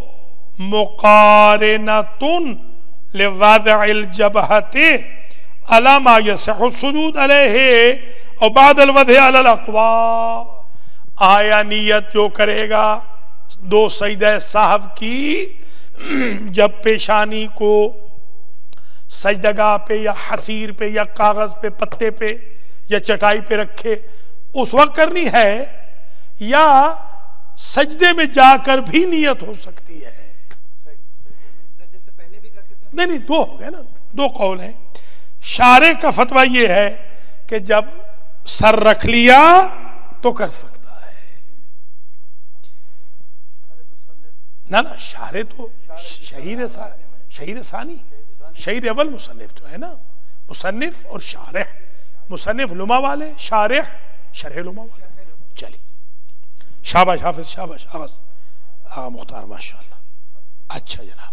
Speaker 1: مُقَارِنَةٌ لِوَضْعِ الْجَبْهَةِ عَلَى مَا يَصِحُّ السُّجُودُ عَلَيْهِ اور بعد الوضع علی الاقوا، آیا نیت جو کرے گا دو سجدہ صاحب کی جب پیشانی کو سجدگاہ پہ یا حسیر پہ یا کاغذ پہ پتے پہ یا چٹائی پہ رکھے اس وقت کرنی ہے، یا سجدے میں جا کر بھی نیت ہو سکتی ہے؟ نہیں دو ہو گئے نا، دو قول ہیں۔ شارح کا فتویٰ یہ ہے کہ جب سر رکھ لیا تو کر سکتا ہے۔ نا شارح تو شہیر ثانی، شہیر اول مصنف تو ہے نا، مصنف اور شارح، مصنف لما والے، شارح شرح لما والے۔ چلیے شاباش حافظ، شاباش آغا مختار، ماشاءاللہ، اچھا جناب۔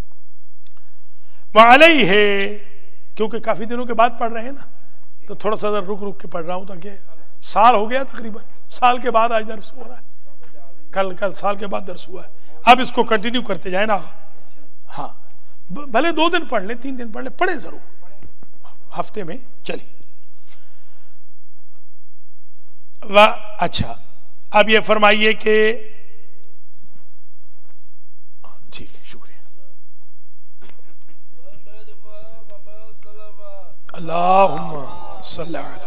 Speaker 1: وعلیہ، کیونکہ کافی دنوں کے بعد پڑھ رہے ہیں نا تو تھوڑا سا رک کے پڑھ رہا ہوں، تاکہ سال ہو گیا تقریباً، سال کے بعد آج درس ہو رہا ہے، کل سال کے بعد درس ہوا ہے، اب اس کو کنٹینیو کرتے جائیں نا۔ ہاں بھلے 2 دن پڑھ لیں، 3 دن پڑھ لیں، پڑھیں ضرور ہفتے میں۔ چلیے اچھا، اب یہ فرمائیے کہ ٹھیک ہے، شکریہ۔ اللہم صلی علی،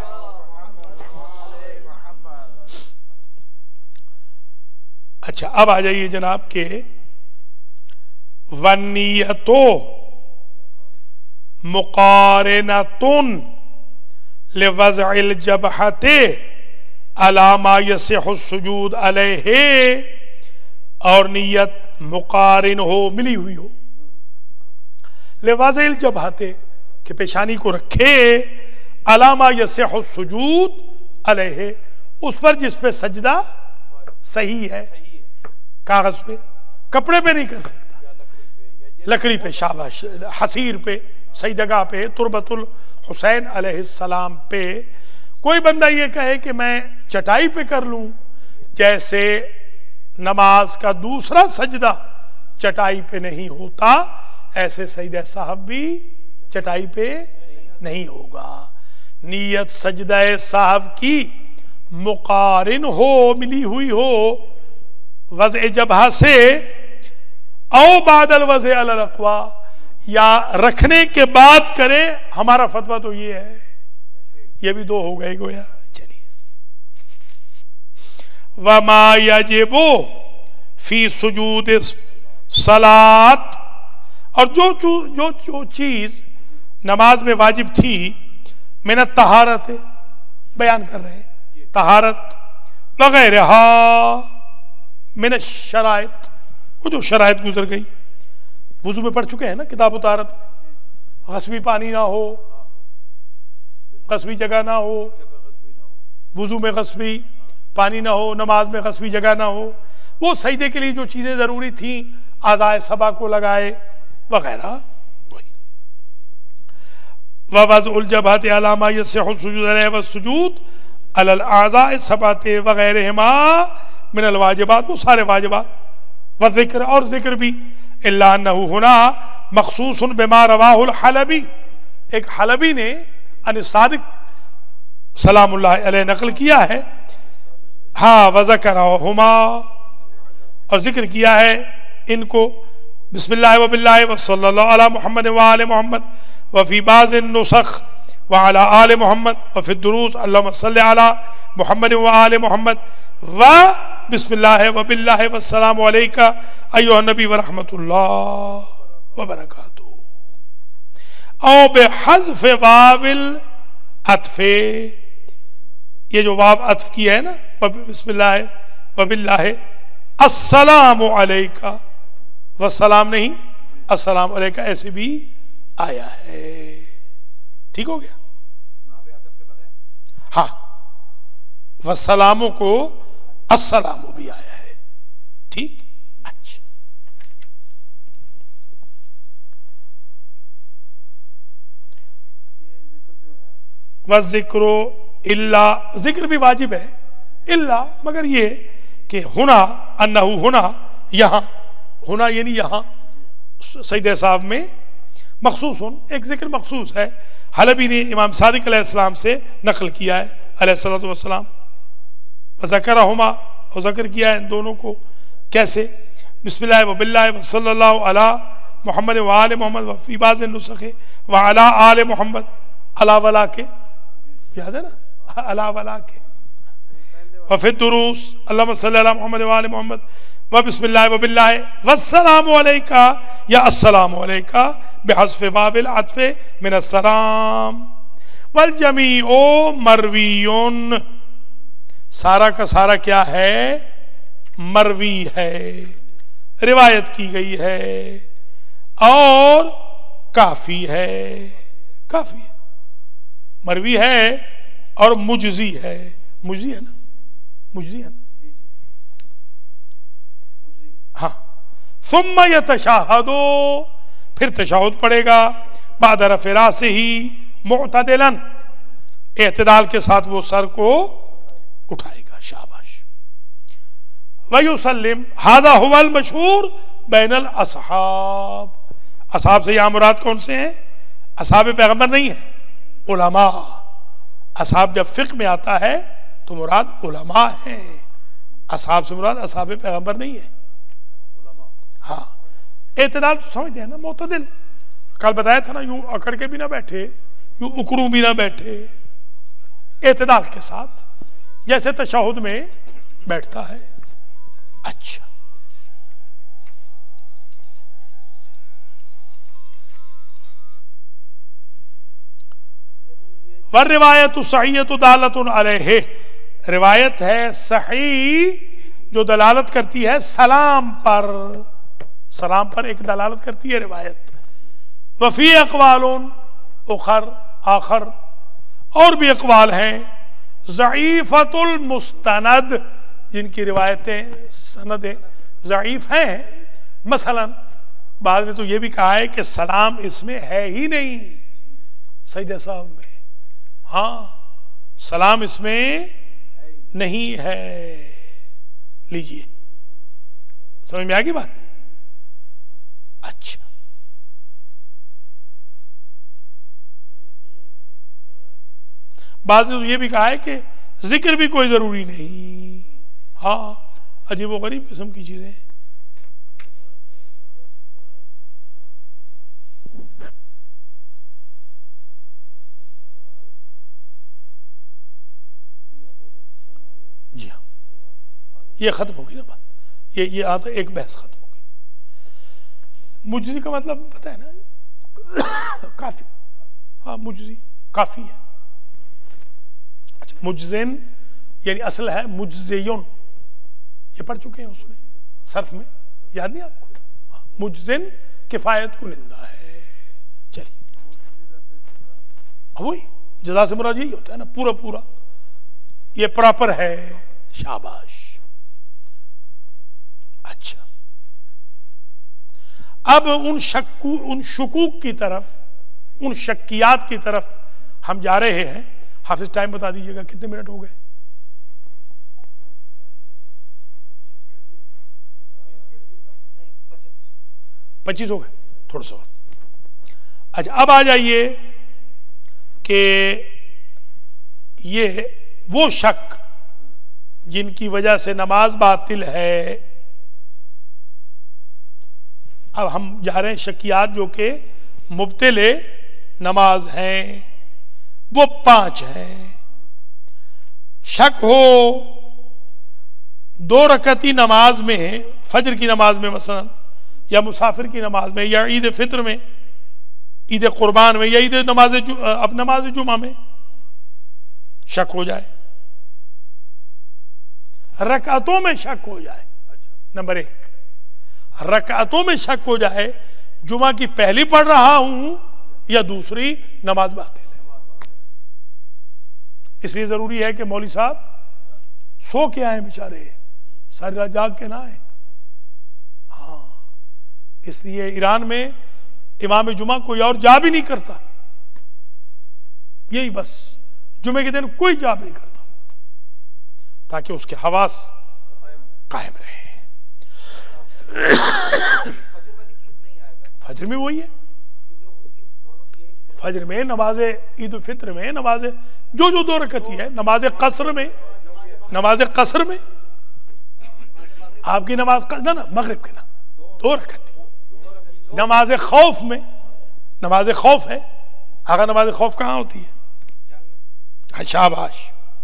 Speaker 1: اچھا اب آ جائیے جناب کہ وَالنِّيَّتُ مُقَارِنَةٌ لِوَضْعِ الْجَبْحَةِ عَلَى مَا يَصِحُ السُّجُودُ عَلَيْهِ، اور نیت مقارن ہو، ملی ہوئی ہو، لِوَضْعِ الْجَبْحَةِ کہ پیشانی کو رکھے، عَلَى مَا يَصِحُ السُّجُودُ عَلَيْهِ اس پر جس پہ سجدہ صحیح ہے، کاغذ پہ، کپڑے پہ نہیں کر سکتا، لکڑی پہ، شاباش، حسیر پہ، سجدگاہ پہ، تربت الحسین علیہ السلام پہ۔ کوئی بندہ یہ کہے کہ میں چٹائی پہ کر لوں، جیسے نماز کا دوسرا سجدہ چٹائی پہ نہیں ہوتا، ایسے سجدہ صاحب بھی چٹائی پہ نہیں ہوگا۔ نیت سجدہ صاحب کی مقارن ہو، ملی ہوئی ہو وضع جبہہ سے، او بعد الوضع علی الاقوا، یا رکھنے کے بعد کرے۔ ہمارا فتویٰ تو یہ ہے، یہ بھی 2 ہو گئے گویا۔ چلیے وما یجب فی سجود صلاۃ، اور جو چیز نماز میں واجب تھی، من الطہارت، بیان کر رہے ہیں طہارت، وغیرہ من الشرائط، وہ جو شرائط گزر گئی، وضو میں پڑھ چکے ہیں نا کتاب طہارت میں، غصبی پانی نہ ہو، غصبی جگہ نہ ہو، وضو میں غصبی پانی نہ ہو، نماز میں غصبی جگہ نہ ہو، وہ سجدے کے لیے جو چیزیں ضروری تھیں، اعضائے سبع کو لگائے وغیرہ۔ وَوَضْعُ الْجَبْهَةِ عَلَى مَا يَصِحُ السُّجُودُ عَلَيْهِ وَالسُّجُودُ عَلَى الْأَعْضَاءِ السَّبْعَةِ وَغَيْرِهِمَا من الواجبات، وہ سارے واجبات، والذکر، اور ذکر بھی، الا انه هنا مخصوص بما رواه الحلبی، ایک حلبی نے ان صادق سلام اللہ علیہ نقل کیا ہے، ہاں، وذکرہما، اور ذکر کیا ہے ان کو، بسم اللہ وباللہ وصلی اللہ علی محمد وآل محمد، وفی بعض النسخ وعلی آل محمد، وفی الدروس اللہم صلی علی محمد وآل محمد، بسم اللہ وباللہ والسلام علیکہ ایوہ النبی ورحمت اللہ وبرکاتہ، او بحذف واو العطف، یہ جو واو عطف کی ہے نا، بسم اللہ وباللہ السلام علیکہ، والسلام نہیں السلام علیکہ، ایسے بھی آیا ہے۔ ٹھیک ہو گیا؟ ہاں، والسلاموں کو السلام بھی آیا ہے۔ ٹھیک، اچھا، والذکر الا، ذکر بھی واجب ہے، الا مگر یہ کہ ہونا، انہو ہونا، یہاں ہونا یعنی یہاں سجدہ صاحب میں مخصوص، ایک ذکر مخصوص ہے، حلبی نے امام صادق علیہ السلام سے نقل کیا ہے، علیہ الصلوۃ والسلام. وذکرہما، اور ذکر کیا ہے ان دونوں کو کیسے؟ بسم اللہ و باللہ و صلی اللہ علی محمد و آل محمد وفی بعض النسخ وعلی آل محمد، علا ولا کے یاد ہے نا، علا ولا کے. وفی الدروس اللہم صلی اللہ محمد و آل محمد و بسم اللہ و باللہ والسلام علیکہ یا السلام علیکہ بحذف باب العطف من السلام. والجمیع مرویون، سارا کا سارا کیا ہے؟ مروی ہے، روایت کی گئی ہے اور کافی ہے. کافی ہے، مروی ہے اور مجزی ہے. مجزی ہے نا، مجزی ہے نا. ہاں. ثم یتشہدو، پھر تشہد پڑے گا. بعد رفع راسہ معتدلا، اعتدال کے ساتھ وہ سر کو اٹھائے گا. شاباش. ویسلم، ھذا ھو المشہور بین الاصحاب. اصحاب سے یہاں مراد کون سے ہیں؟ اصحاب پیغمبر نہیں ہے، علماء. اصحاب جب فقہ میں آتا ہے تو مراد علماء ہیں. اصحاب سے مراد اصحاب پیغمبر نہیں ہے. ہاں، اعتدال تو سمجھتے ہیں نا، معتدل. کل بتایا تھا نا، یوں اکڑ کے بھی نہ بیٹھے، یوں اکڑوں بھی نہ بیٹھے، اعتدال کے ساتھ جیسے تشہد میں بیٹھتا ہے. اچھا، والروایت صحیحۃ دالۃ علیہ، روایت ہے صحیح جو دلالت کرتی ہے سلام پر. سلام پر ایک دلالت کرتی ہے روایت. وفی اقوال اخر، آخر اور بھی اقوال ہیں. ضعیفۃ المستند، جن کی روایتیں سندیں ضعیف ہیں. مثلا بعض نے تو یہ بھی کہا ہے کہ سلام اس میں ہے ہی نہیں، سجدہ صاحب میں. ہاں، سلام اس میں نہیں ہے. لیجئے، سمجھ میں آگی بات؟ اچھا، بعض نے تو یہ بھی کہا ہے کہ ذکر بھی کوئی ضروری نہیں. ہاں، عجیب و غریب قسم کی چیزیں. جی ہاں، یہ ختم ہوگی نا بات. یہ آتا ایک بحث ختم ہو گئی. مجزی کا مطلب پتہ ہے نا، کافی. ہاں، مجزی کافی ہے. اچھا، مجزن یعنی اصل ہے مجزیون، یہ پڑھ چکے ہیں اس میں صرف میں، یاد نہیں آپ کو؟ مجزن کفایت کنندہ ہے. چلیے، وہی جزا سے مراد یہی ہوتا ہے نا، پورا پورا، یہ پراپر ہے. شاباش. اچھا، اب ان شکوک کی طرف، ان شکیات کی طرف ہم جا رہے ہیں. حافظ ٹائم بتا دیجئے گا، کتنے منٹ ہو گئے؟ 25 ہو گئے، تھوڑا سا اور. اچھا، اب آ جائیے کہ یہ وہ شک جن کی وجہ سے نماز باطل ہے. اب ہم جا رہے ہیں شکیات جو کہ مبطل نماز ہیں. وہ 5 ہیں. شک ہو 2 رکعتی نماز میں، فجر کی نماز میں مثلا، یا مسافر کی نماز میں، یا عید فطر میں، عید قربان میں، یا عید نماز جمعہ میں شک ہو جائے. رکعتوں میں شک ہو جائے. نمبر 1، رکعتوں میں شک ہو جائے، جمعہ کی پہلی پڑھ رہا ہوں یا دوسری، نماز باطل ہے. اس لیے ضروری ہے کہ مولوی صاحب سو کے آئیں، بیچارے ساری رات جاگ کے نہ آئیں. ہاں، اس لیے ایران میں امام جمعہ کوئی اور جا بھی نہیں کرتا. یہی بس جمعے کے دن کوئی جا بھی نہیں کرتا تاکہ اس کے حواس قائم رہے. فجر میں وہی ہے، فجر میں، نماز عید الفطر میں، نماز جو 2 رکعتی ہے، نماز قصر میں، نماز قصر میں آپ کی نماز نا مغرب کے نا 2 رکعتی، نماز خوف میں، نماز خوف ہے آگا، نماز خوف کہاں ہوتی ہے؟ شاباش،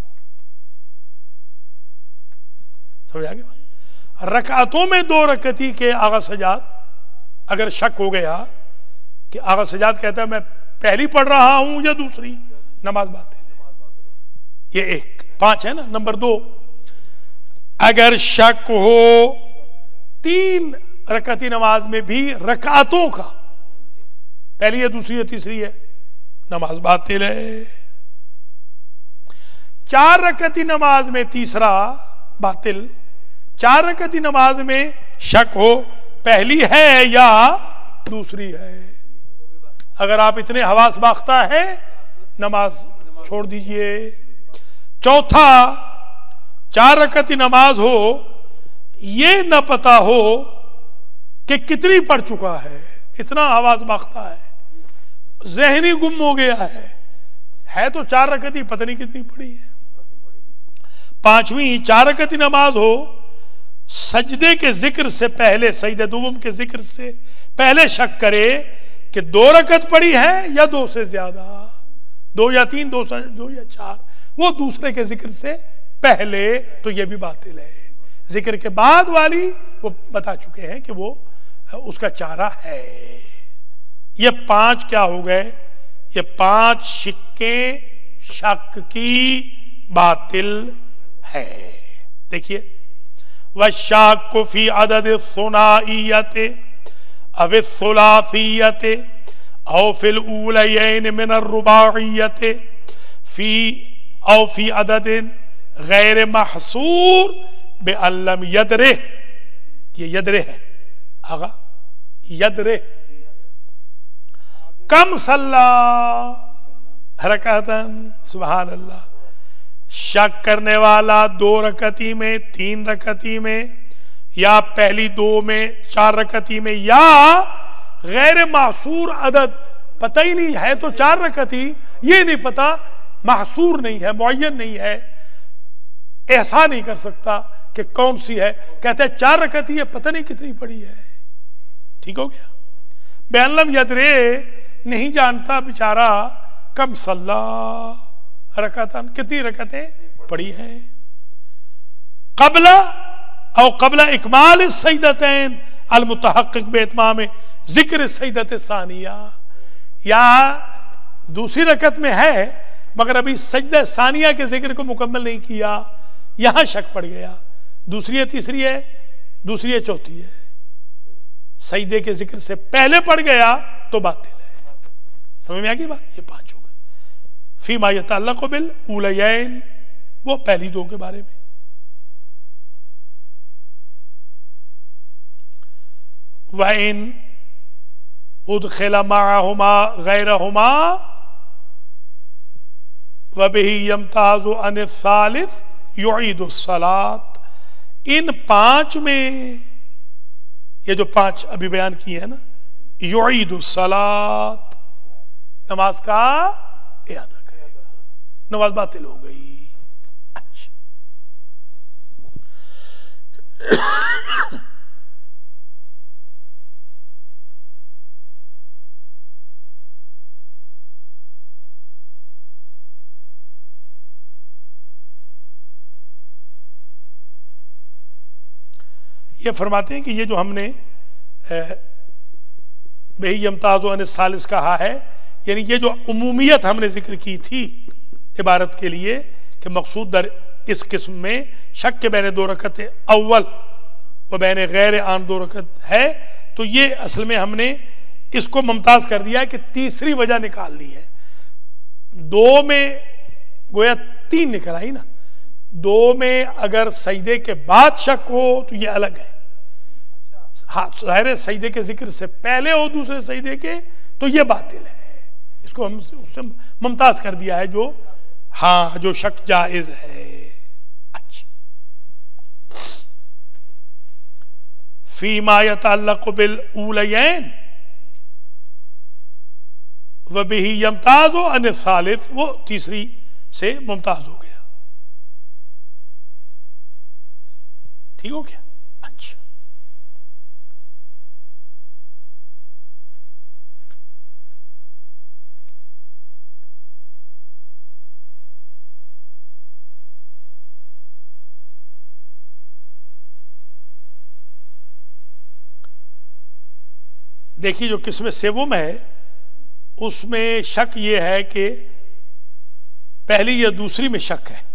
Speaker 1: سمجھ آگے؟ رکعتوں میں 2 رکعتی کے آغا سجاد اگر شک ہو گیا کہ آغا سجاد کہتا ہے میں پہلی پڑھ رہا ہوں یا دوسری، نماز باطل ہے۔ یہ 5 ہے نا۔ نمبر 2، اگر شک ہو 3 رکعتی نماز میں بھی رکعتوں کا، پہلی ہے دوسری ہے تیسری ہے، نماز باطل ہے۔ 4 رکعتی نماز میں تیسرا باطل، 4 رکعتی نماز میں شک ہو پہلی ہے یا دوسری ہے، اگر آپ اتنے حواس باختہ ہے نماز چھوڑ دیجئے۔ چوتھا، 4 رکعتی نماز ہو، یہ نہ پتا ہو کہ کتنی پڑھ چکا ہے، اتنا حواس باختہ ہے، ذہنی گم ہو گیا ہے تو 4 رکعتی پتہ نہیں کتنی پڑھی ہے۔ 5ویں، 4 رکعتی نماز ہو، سجدے کے ذکر سے پہلے، سجدہ دوم کے ذکر سے پہلے شک کرے کہ 2 رکعت پڑھی ہے یا 2 سے زیادہ، 2 یا 3، 2 یا 4، وہ دوسرے کے ذکر سے پہلے، تو یہ بھی باطل ہے۔ ذکر کے بعد والی وہ بتا چکے ہیں کہ وہ اس کا چارہ ہے۔ یہ 5 کیا ہو گئے؟ یہ 5 شکیں شک کی باطل ہے۔ دیکھیے، وَالشَّاكُّ فِي عَدَدِ الثُّنَائِيَّةِ أَوِ الثُّلَاثِيَّةِ أَوْ فِي الْأُولَيَيْنِ مِنَ الرُّبَاعِيَّةِ أَوْ فِي عَدَدٍ غَيْرِ مَحْصُورٍ بِأَن لَّمْ يَدْرِهِ، یہ یدرے ہے آگا، یدرے کم صلی رکعتاً، سبحان اللہ، شک کرنے والا 2 رکعتی میں، 3 رکعتی میں، یا پہلی 2 میں، 4 رکعتی میں، یا غیر محصور عدد، پتہ ہی نہیں ہے تو 4 رکعتی، یہ نہیں پتا، محصور نہیں ہے، معین نہیں ہے، احسان نہیں کر سکتا کہ کون سی ہے، کہتے ہیں 4 رکعتی ہے، پتہ نہیں کتنی پڑی ہے۔ ٹھیک ہو گیا؟ بِأَن لَّمْ يَدْرِ، نہیں جانتا بیچارہ، کم صلی رکعتاً، کتنی رکعتیں پڑھی ہیں، قبل او قبل اکمال السجدتین المتحقق باتمام ذکر السجدۃ الثانیہ، یا دوسری رکعت میں ہے مگر ابھی سجدہ ثانیہ کے ذکر کو مکمل نہیں کیا، یہاں شک پڑ گیا، دوسری ہے تیسری ہے، دوسری ہے چوتھی ہے، سجدے کے ذکر سے پہلے پڑ گیا تو باطل ہے۔ سمجھ میں آ گئی بات؟ یہ 5 ہو گئے۔ فیما یتعلق بالاولیین، وہ پہلی 2 کے بارے میں۔ وَإِنْ أُدْخِلَ مَعَهُمَا غَيْرَهُمَا وَبِهِ يَمْتَازُ عَنِ الثَّالِثِ يُعِيدُ الصَّلَاةِ، ان 5 میں، یہ جو 5 ابھی بیان کی ہے نا، یعید الصلاۃ، نماز کا اعادہ کرے گا، نماز باطل ہو گئی۔ یہ فرماتے ہیں کہ یہ جو ہم نے بہی یمتاز عن الثالث کہا ہے، یعنی یہ جو عمومیت ہم نے ذکر کی تھی عبارت کے لیے کہ مقصود در اس قسم میں شک کے بین 2 رکعت اول و بین غیر آن 2 رکعت ہے، تو یہ اصل میں ہم نے اس کو ممتاز کر دیا ہے کہ تیسری وجہ نکال لی ہے۔ 2 میں گویا 3 نکل آئی نا، 2 میں اگر سجدے کے بعد شک ہو تو یہ الگ ہے، ہاں ظاہر ہے سجدے کے ذکر سے پہلے ہو دوسرے سجدے کے تو یہ باطل ہے، اس کو ہم اس سے ممتاز کر دیا ہے، جو ہاں جو شک جائز ہے۔ اچھا، فیما یتعلق بالاولیین وَبِهِ يَمْتَازُ عَنِ الثَّالِثِ، وہ تیسری سے ممتاز ہو گیا. ٹھیک ہو گیا؟ اچھا. دیکھیے جو قسم سوم ہے اس میں شک یہ ہے کہ پہلی یا دوسری میں شک ہے.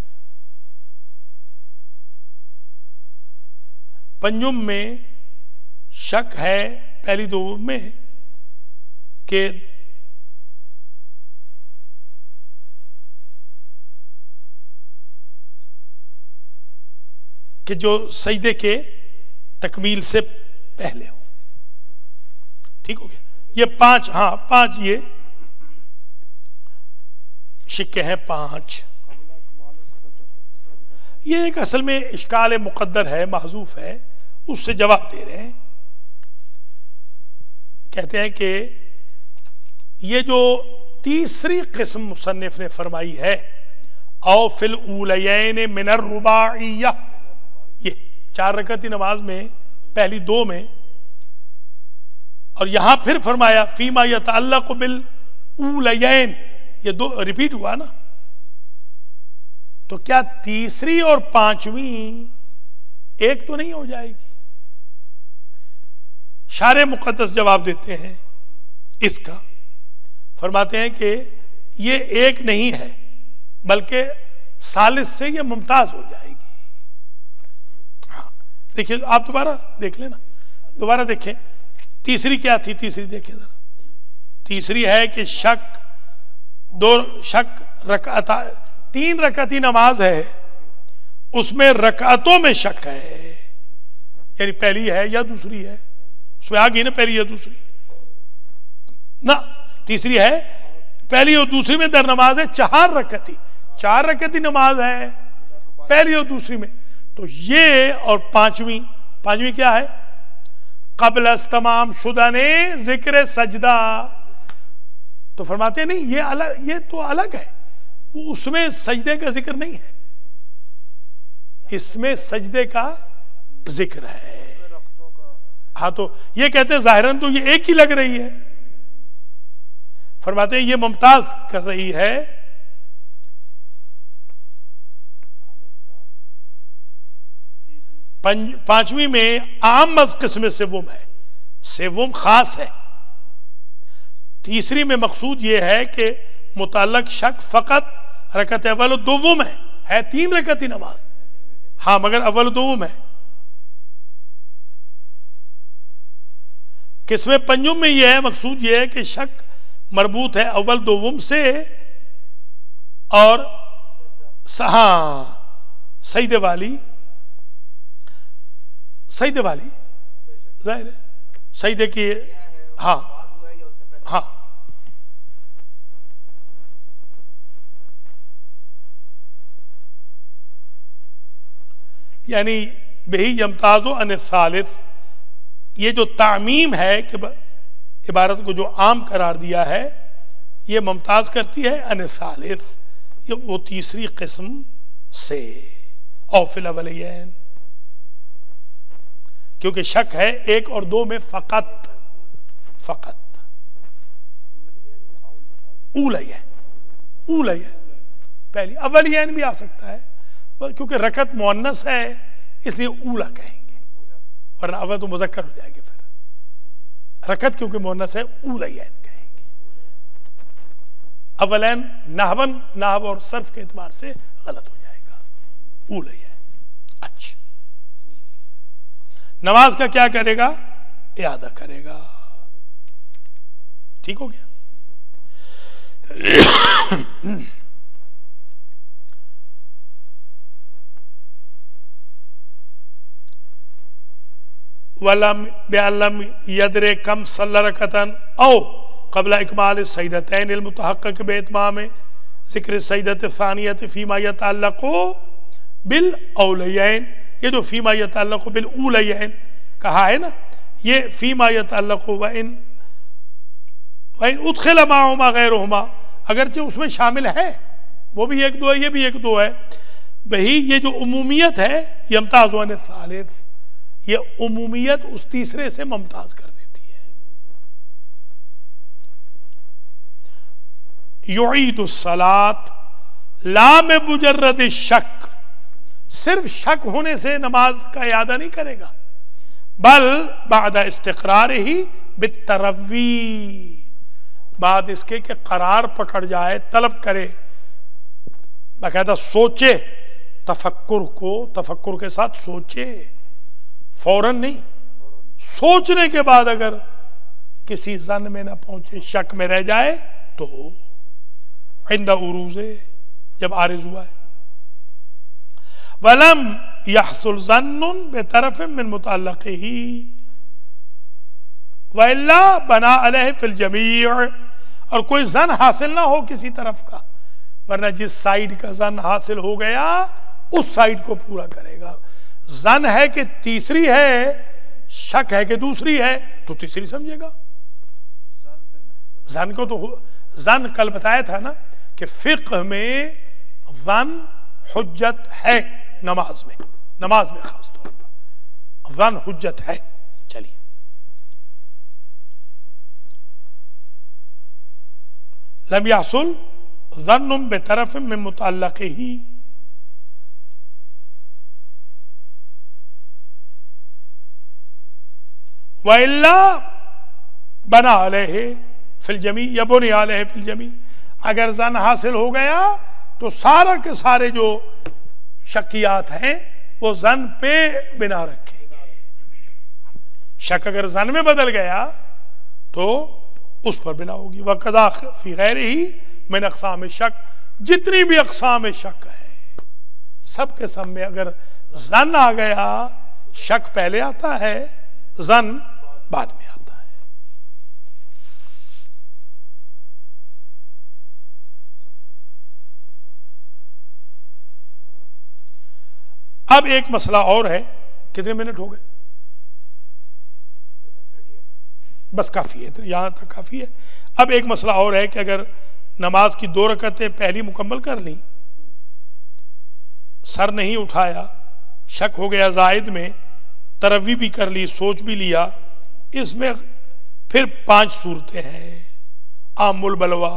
Speaker 1: پنجم میں شک ہے پہلی دو میں کہ جو سجدے کے تکمیل سے پہلے ہو. ٹھیک ہو گیا؟ یہ پانچ، ہاں پانچ یہ شکے ہیں، پانچ. یہ ایک اصل میں اشکال مقدر ہے، محذوف ہے، اس سے جواب دے رہے ہیں. کہتے ہیں کہ یہ جو تیسری قسم مصنف نے فرمائی ہے، او فی الاولین من الرباعیہ، یہ 4 رکعتی نماز میں پہلی دو میں، اور یہاں پھر فرمایا فیما یتعلق بالاولین، یہ دو ریپیٹ ہوا نا. تو کیا تیسری اور پانچویں ایک تو نہیں ہو جائے گی؟ شارح مقدس جواب دیتے ہیں اس کا، فرماتے ہیں کہ یہ ایک نہیں ہے بلکہ ثالث سے یہ ممتاز ہو جائے گی. ہاں دیکھیں آپ دوبارہ دیکھ لیں نا، دوبارہ دیکھیں تیسری کیا تھی. تیسری دیکھیں ذرا. تیسری ہے کہ رکعت 3 رکعتی نماز ہے، اس میں رکعتوں میں شک ہے، یعنی پہلی ہے یا دوسری ہے. اس میں آگئی نا پہلی یا دوسری نا. تیسری ہے پہلی اور دوسری میں در نماز ہے 4 رکعتی نماز ہے پہلی اور دوسری میں. تو یہ اور پانچویں کیا ہے؟ قبل از تمام شدن ذکر سجدہ. تو فرماتے ہیں نہیں، یہ تو الگ ہے، اس میں سجدے کا ذکر نہیں ہے، اس میں سجدے کا ذکر ہے. ہاں تو یہ کہتے ہیں ظاہراً تو یہ ایک ہی لگ رہی ہے. فرماتے ہیں یہ ممتاز کر رہی ہے پانچویں میں عام قسم سوم ہے، سوم خاص ہے. تیسری میں مقصود یہ ہے کہ متعلق شک فقط رکعت اول و دوم ہے 3 رکعتی نماز، ہاں مگر اول و دوم ہے. قسم پنجم میں یہ ہے، مقصود یہ ہے کہ شک مربوط ہے اول دوم سے، اور ہاں سجدے والی ظاہر ہے سجدے کی، ہاں ہاں یعنی بہی یمتاز عن الثالث. یہ جو تعمیم ہے کہ عبارت کو جو عام قرار دیا ہے، یہ ممتاز کرتی ہے عن الثالث، یہ وہ تیسری قسم سے، او فی الاولین، کیونکہ شک ہے 1 اور 2 میں فقط اولیین پہلی، اولین بھی آ سکتا ہے کیونکہ رکعت مؤنث ہے اس لیے اولا کہیں گے، ورنہ اول تو مذکر ہو جائے گا. پھر رکعت کیونکہ مؤنث ہے اولین کہیں گے. اولین نحو اور صرف کے اعتبار سے غلط ہو جائے گا، اولین. اچھا نماز کا کیا کرے گا؟ اعادہ کرے گا. ٹھیک ہو گیا؟ وَلَمْ بِعَلَّمْ يَدْرِ كَمْ صَلَّ رَكَعَةً أَوْ قَبْلَ إِكْمَالِ السَّجْدَتَيْنِ الْمُتَحَقَّقِ بِإِتْمَامِ ذِكْرِ السَّجْدَةِ الثَّانِيَةِ فِيمَا يَتَعَلَّقُ بِالْأَوْلَيَيْنِ. یہ جو فِيمَا يَتَعَلَّقُ بِالْأُولَيَيْنِ کہا ہے نا، یہ فِيمَا يَتَعَلَّقُ وَإِنْ وَإِنْ أُدْخِلَ مَعَهُمَا غَيْرُهُمَا، اگرچہ اس میں شامل ہے، وہ بھی ایک دو ہے، یہ بھی ایک دو ہے، بہی یہ جو عمومیت ہے یمتاز عن الثالث، یہ عمومیت اس تیسرے سے ممتاز کر دیتی ہے. یعید الصلاۃ لا بمجرد الشک، صرف شک ہونے سے نماز کا اعادہ نہیں کرے گا، بل بعد استقرار ہی بالتروی، بعد اس کے کہ قرار پکڑ جائے، طلب کرے، باقاعدہ سوچے، تفکر کے ساتھ سوچے، فوراً نہیں، سوچنے کے بعد اگر کسی ظن میں نہ پہنچے، شک میں رہ جائے تو عند عروض، جب عارض ہوا ہے. وَلَمْ يَحْصُلْ ظَنٌ بِطَرَفٍ مِّن مُتَعَلِّقِهِ وَإِلَّا بَنَا عَلَيْهِ فِي الْجَمِيعِ، اور کوئی ظن حاصل نہ ہو کسی طرف کا، ورنہ جس سائیڈ کا ظن حاصل ہو گیا اس سائیڈ کو پورا کرے گا. ظن ہے کہ تیسری ہے، شک ہے کہ دوسری ہے، تو تیسری سمجھے گا. ظن کو تو ظن کل بتایا تھا نا کہ فقہ میں ظن حجت ہے، نماز میں خاص طور پر ظن حجت ہے. چلیے لم يحصل ظن بطرف من متعلقه وإلا بنا علیہ فی الجمیع، یا بنی علیہ فی الجمیع، اگر ظن حاصل ہو گیا تو سارا کے سارے جو شکیات ہیں وہ ظن پہ بنا رکھیں گے. شک اگر ظن میں بدل گیا تو اس پر بنا ہوگی. وَقَضَا فِي غَيْرِهِ مِنْ اقسام شک، جتنی بھی اقسام شک ہے سب کے سب میں اگر ظن آ گیا، شک پہلے آتا ہے، ظن بعد میں آتا ہے. اب ایک مسئلہ اور ہے. کتنے منٹ ہو گئے؟ بس کافی ہے، یہاں تک کافی ہے. اب ایک مسئلہ اور ہے کہ اگر نماز کی 2 رکعتیں پہلی مکمل کر لیں، سر نہیں اٹھایا، شک ہو گیا زائد میں، تروی بھی کر لی، سوچ بھی لیا، اس میں پھر 5 صورتیں ہیں. عام البلوا،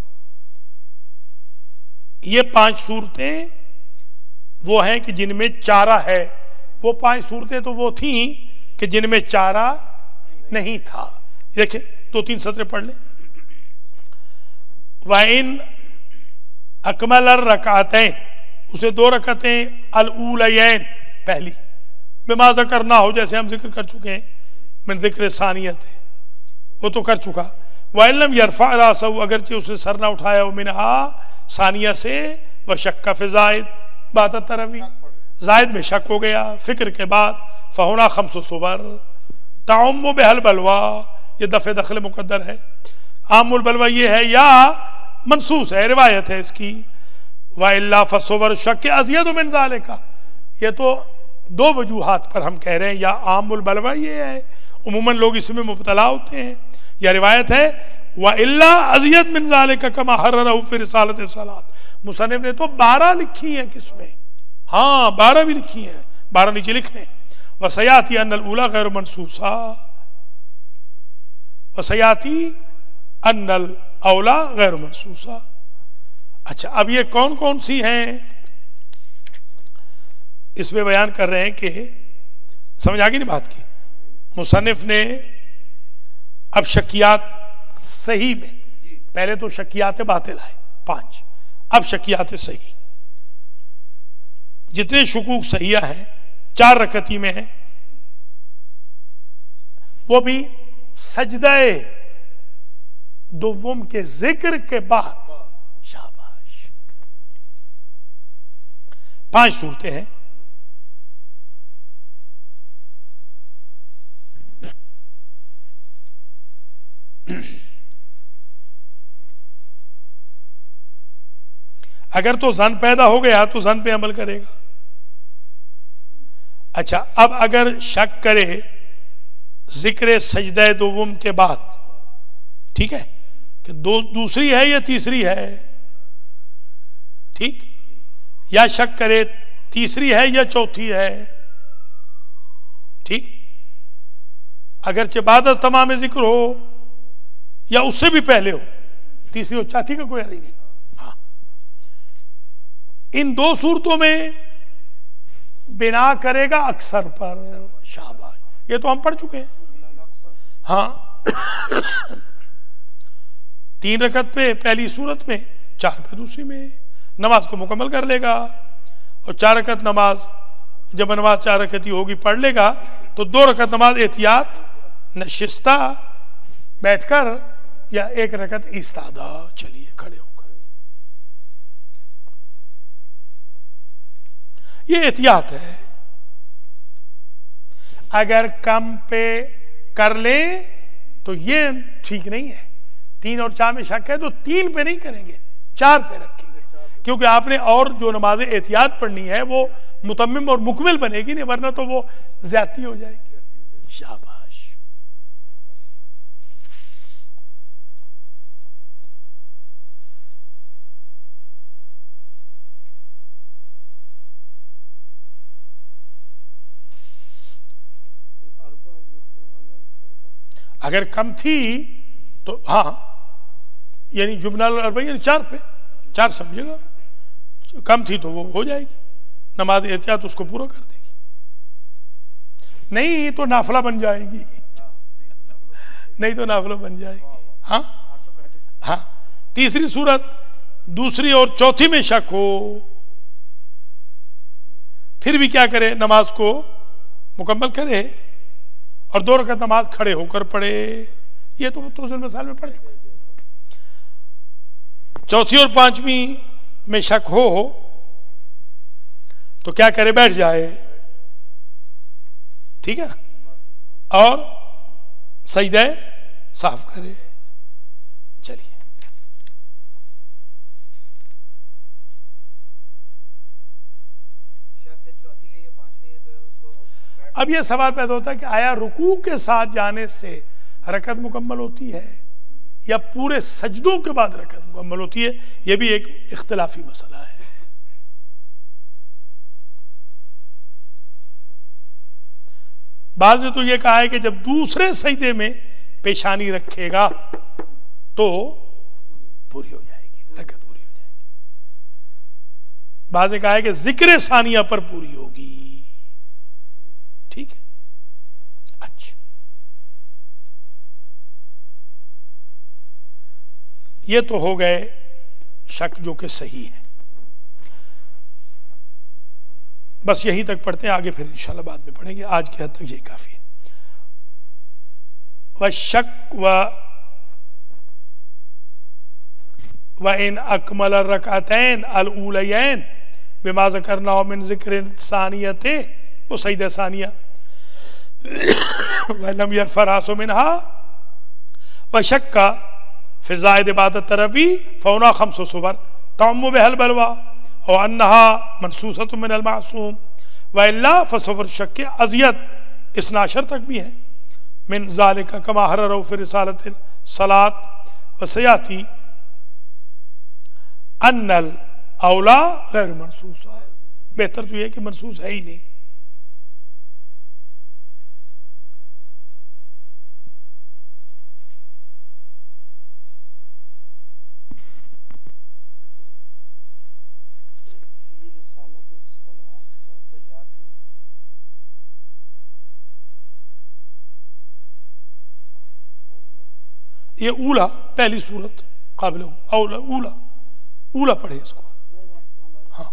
Speaker 1: یہ 5 صورتیں وہ ہیں کہ جن میں چارہ ہے. وہ 5 صورتیں تو وہ تھیں کہ جن میں چارہ نہیں تھا. دیکھیں 2-3 سطریں پڑھ لیں. وَإِنْ أَكْمَلَ الرَّكْعَتَيْن، اسے 2 رکعتیں الْأُولَيَيْن، پہلی بما ذکرنا ہو، جیسے ہم ذکر کر چکے ہیں، من ذکر ثانیت، وہ تو کر چکا. وَإِنْ لَمْ يَرْفَعْ رَأْسَهُ، اگرچہ اسے سر نہ اٹھایا ہو، منہا ثانیہ سے، وَشَكَّ فِي زائد بعد التروی، زائد میں شک ہو گیا فکر کے بعد، فَهُنَا 5 صور تعم بها البلوى، یہ دفع دخل مقدر ہے. عام البلوہ یہ ہے یا منصوص ہے، روایت ہے اس کی. وَإِلَّا فَالصُّوَرُ الشَّكِّ أَزْيَدُ مِنْ ذَلِكَ، یہ تو 2 وجوہات پر ہم کہہ رہے ہیں. یا عام البلوہ یہ ہے، عموماً لوگ اس میں مبتلا ہوتے ہیں، یا روایت ہے وَإِلَّا أَزْيَدُ مِنْ ذَلِكَ كَمَا حَرَّرَهُ فِي رِسَالَةِ الصَّلَاةِ. مصنف نے تو 12 لکھی ہیں، کس میں؟ ہاں 12 بھی لکھی ہیں، 12 نیچے لکھ لیں. وَسَيَأْتِي أَنَّ الْأُولَى غَيْرُ مَنْصُوصَةٍ، وَسَيَأْتِي أَنَّ الْأَوْلَى غَيْرُ مَنْصُوصَةٍ. اچھا اب یہ کون کون سی ہیں اس میں بیان کر رہے ہیں کہ سمجھ آگی نہیں بات کی. مصنف نے اب شکیات صحیح میں، پہلے تو شکیات باطل آئے 5، اب شکیات صحیح، جتنے شکوک صحیحہ ہیں 4 رکعتی میں ہیں، وہ بھی سجدہ دوم کے ذکر کے بعد. شاباش، 5 صورتیں ہیں. اگر تو ظن پیدا ہو گیا تو ظن پہ عمل کرے گا. اچھا اب اگر شک کرے ذکر سجدہ دوم کے بعد، ٹھیک ہے، کہ دوسری ہے یا تیسری ہے، ٹھیک، یا شک کرے تیسری ہے یا چوتھی ہے، ٹھیک، اگرچہ بعد از تمام ذکر ہو یا اس سے بھی پہلے ہو، تیسری اور چوتھی کا کوئی حرج نہیں۔ ہاں، ان دو صورتوں میں بنا کرے گا اکثر پر، شاباش، یہ تو ہم پڑھ چکے ہیں۔ ہاں، 3 رکعت پہ پہلی صورت میں، 4 پہ دوسری میں، نماز کو مکمل کر لے گا، اور 4 رکعت نماز، جب نماز 4 رکعت ہی ہوگی پڑھ لے گا، تو 2 رکعت نماز احتیاط نشستہ بیٹھ کر، یا 1 رکعت ایستادہ، چلیے کھڑے ہو کر، یہ احتیاط ہے۔ اگر کم پہ کر لیں تو یہ ٹھیک نہیں ہے۔ 3 اور 4 میں شک ہے تو 3 پہ نہیں کریں گے، 4 پہ رکھیں گے، کیونکہ آپ نے اور جو نماز احتیاط پڑھنی ہے وہ متمم اور مکمل بنے گی نہیں، ورنہ تو وہ زیادتی ہو جائے گی۔ شاباش۔ اگر کم تھی تو ہاں، یعنی جبنا الاربع یعنی 4 پہ، 4 سمجھے گا، کم تھی تو وہ ہو جائے گی، نماز احتیاط اس کو پورا کر دے گی، نہیں تو نافلہ بن جائے گی، نہیں تو نافلہ بن جائے گی۔ ہاں ہاں، تیسری صورت، دوسری اور چوتھی میں شک ہو، پھر بھی کیا کرے، نماز کو مکمل کرے، اور 2 رکعت نماز کھڑے ہو کر پڑھے، یہ تو توضیح المثال میں پڑھ چکا۔ چوتھی اور 5ویں میں شک ہو تو کیا کرے، بیٹھ جائے، ٹھیک ہے نا، اور سجدہ صاف کرے۔ چلیے، اب یہ سوال پیدا ہوتا ہے کہ آیا رکوع کے ساتھ جانے سے رکعت مکمل ہوتی ہے یا پورے سجدوں کے بعد رکعت مکمل ہوتی ہے؟ یہ بھی ایک اختلافی مسئلہ ہے۔ بعض نے تو یہ کہا ہے کہ جب دوسرے سجدے میں پیشانی رکھے گا تو پوری ہو جائے گی، رکعت پوری ہو جائے گی۔ بعض نے کہا ہے کہ ذکر ثانیہ پر پوری ہوگی، ٹھیک ہے۔ اچھا، یہ تو ہو گئے شک جو کہ صحیح ہے، بس یہیں تک پڑھتے ہیں، آگے پھر انشاءاللہ بعد میں پڑھیں گے، آج کی حد تک یہ کافی ہے۔ وَالشَّكْ وَإِنْ أَكْمَلَ الرَّكْعَتَيْنِ الْأُولَيَيْنِ بِمَا ذَكَرْنَاهُ مِنْ ذِكْرِ الثَّانِيَةِ، وہ سجدہ ثانیہ، وَلَمْ يَرْفَعْ رَأْسَهُ مِنْهَا وَشَكَّ فِي زَائِدِ بَعْدَ التَّرَوِيحِ فَهُنَا 5 صور تَعُمُّ بِهَا الْبَلْوَى وَأَنَّهَا مَنْسُوسَةٌ مِنَ الْمَعْصُومِ وَإِلَّا فَصَفَرُ الشَّكِّ أَزْيَدُ، 12 تک بھی ہے، من ذَلِكَ كَمَا حَرَّرَهُ فِي رِسَالَةِ الصَّلَاةِ وَسَيَأْتِي أَنَّ الْأَوْلَى غَيْرُ مَنْسُوسَةٍ، بہتر تو یہ کہ منسوس ہے ہی نہیں۔ یہ اولا پہلی صورت قابل اولا، اولا پڑھے اس کو، ہاں،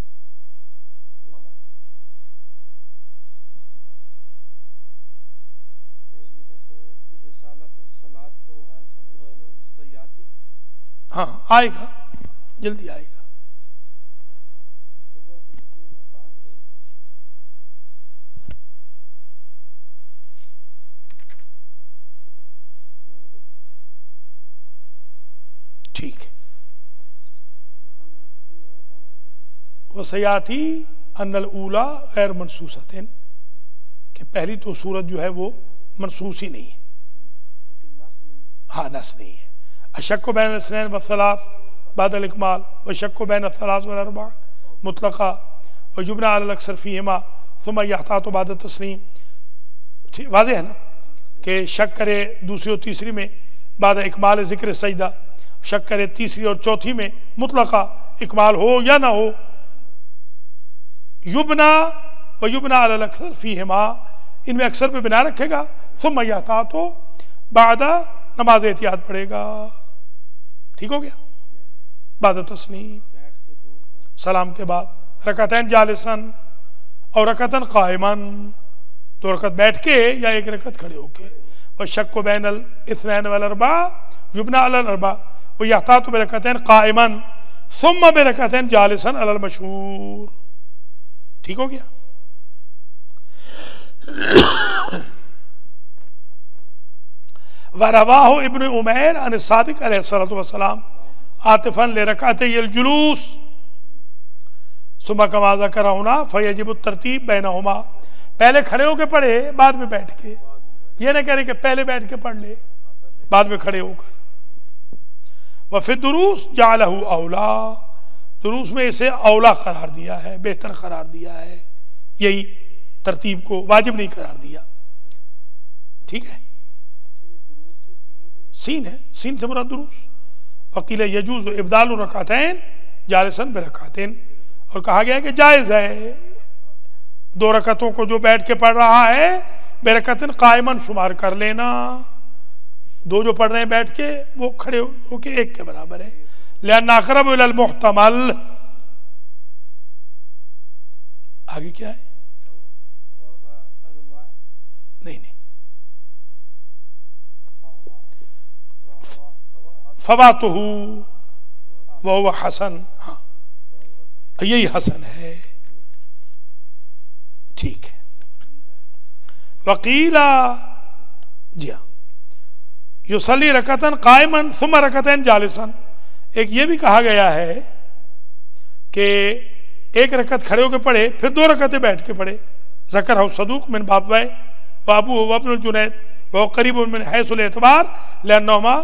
Speaker 1: ہاں آئے گا، جلدی آئے گا۔ ٹھیک ہے، وَسَيَأْتِي أَنَّ الْأُولَى غیر منسوسۃ، کہ پہلی تو صورت جو ہے وہ منسوس ہی نہیں ہے، ہاں نص نہیں ہے، الشک بین الاثنین والثلاث بعد الاکمال والشک بین الثلاث والاربع مطلقہ ویبنى علی الاکثر فیہما ثم یحتاط بعد التسلیم. واضح ہے نا کہ شک کرے دوسری اور تیسری میں بعد اکمال ذکر سجدہ، شک کرے تیسری اور چوتھی میں مطلقہ اکمال ہو یا نہ ہو. یبنا و یبنا علی الاکثر فیہما، ان میں اکثر پہ بنا رکھے گا. ثم یحتاط بعد، نماز احتیاط پڑھے گا. ٹھیک ہو گیا؟ بعد تسلیم، سلام کے بعد رکعتین جالسن اور رکعتن قائمن، 2 رکعت بیٹھ کے یا 1 رکعت کھڑے ہو کے. والشک بین الاثنین والاربع یبنى علی الاربع ویحتاط برکعتین قائمن ثم برکعتین جالسن علی المشہور. ٹھیک ہو گیا؟ وَرَوَاهُ ابن عمیر عن الصادق علیہ السلام عاطفاً لرکعتي الجلوس ثم كما ذکر ہونا فیجب الترتیب بینہما. پہلے کھڑے ہو کے پڑھے بعد میں بیٹھ کے، یہ نہ کہہ رہے کہ پہلے بیٹھ کے پڑھ لے بعد میں کھڑے ہو کر. وفي الدروس جعلہ اولا، دروس میں اسے اولا قرار دیا ہے، بہتر قرار دیا ہے، یہی ترتیب کو واجب نہیں قرار دیا. ٹھیک ہے؟ سین ہے، سین سے مراد دروس. وقیل یجوز ابدال الرکعتین جالسن برکعتین، اور کہا گیا کہ جائز ہے 2 رکعتوں کو جو بیٹھ کے پڑھ رہا ہے برکعتین قائمن شمار کر لینا. 2 جو پڑھ رہے ہیں بیٹھ کے وہ کھڑے ہو کے 1 کے برابر ہے. لأن اقرب الى المحتمل. آگے کیا ہے؟ نہیں فواتہ وہو حسن، ہاں یہی حسن ہے. ٹھیک ہے. وقیلا، جی ہاں، یصلی رکعتن قائمن ثم رکعتین جالسن. ایک یہ بھی کہا گیا ہے کہ 1 رکعت کھڑے ہو کے پڑھے پھر 2 رکعتیں بیٹھ کے پڑھے. ذکر صدوق من بابوائے وابو وابن الجنید وهو قریب من حیث الاعتبار لأنہما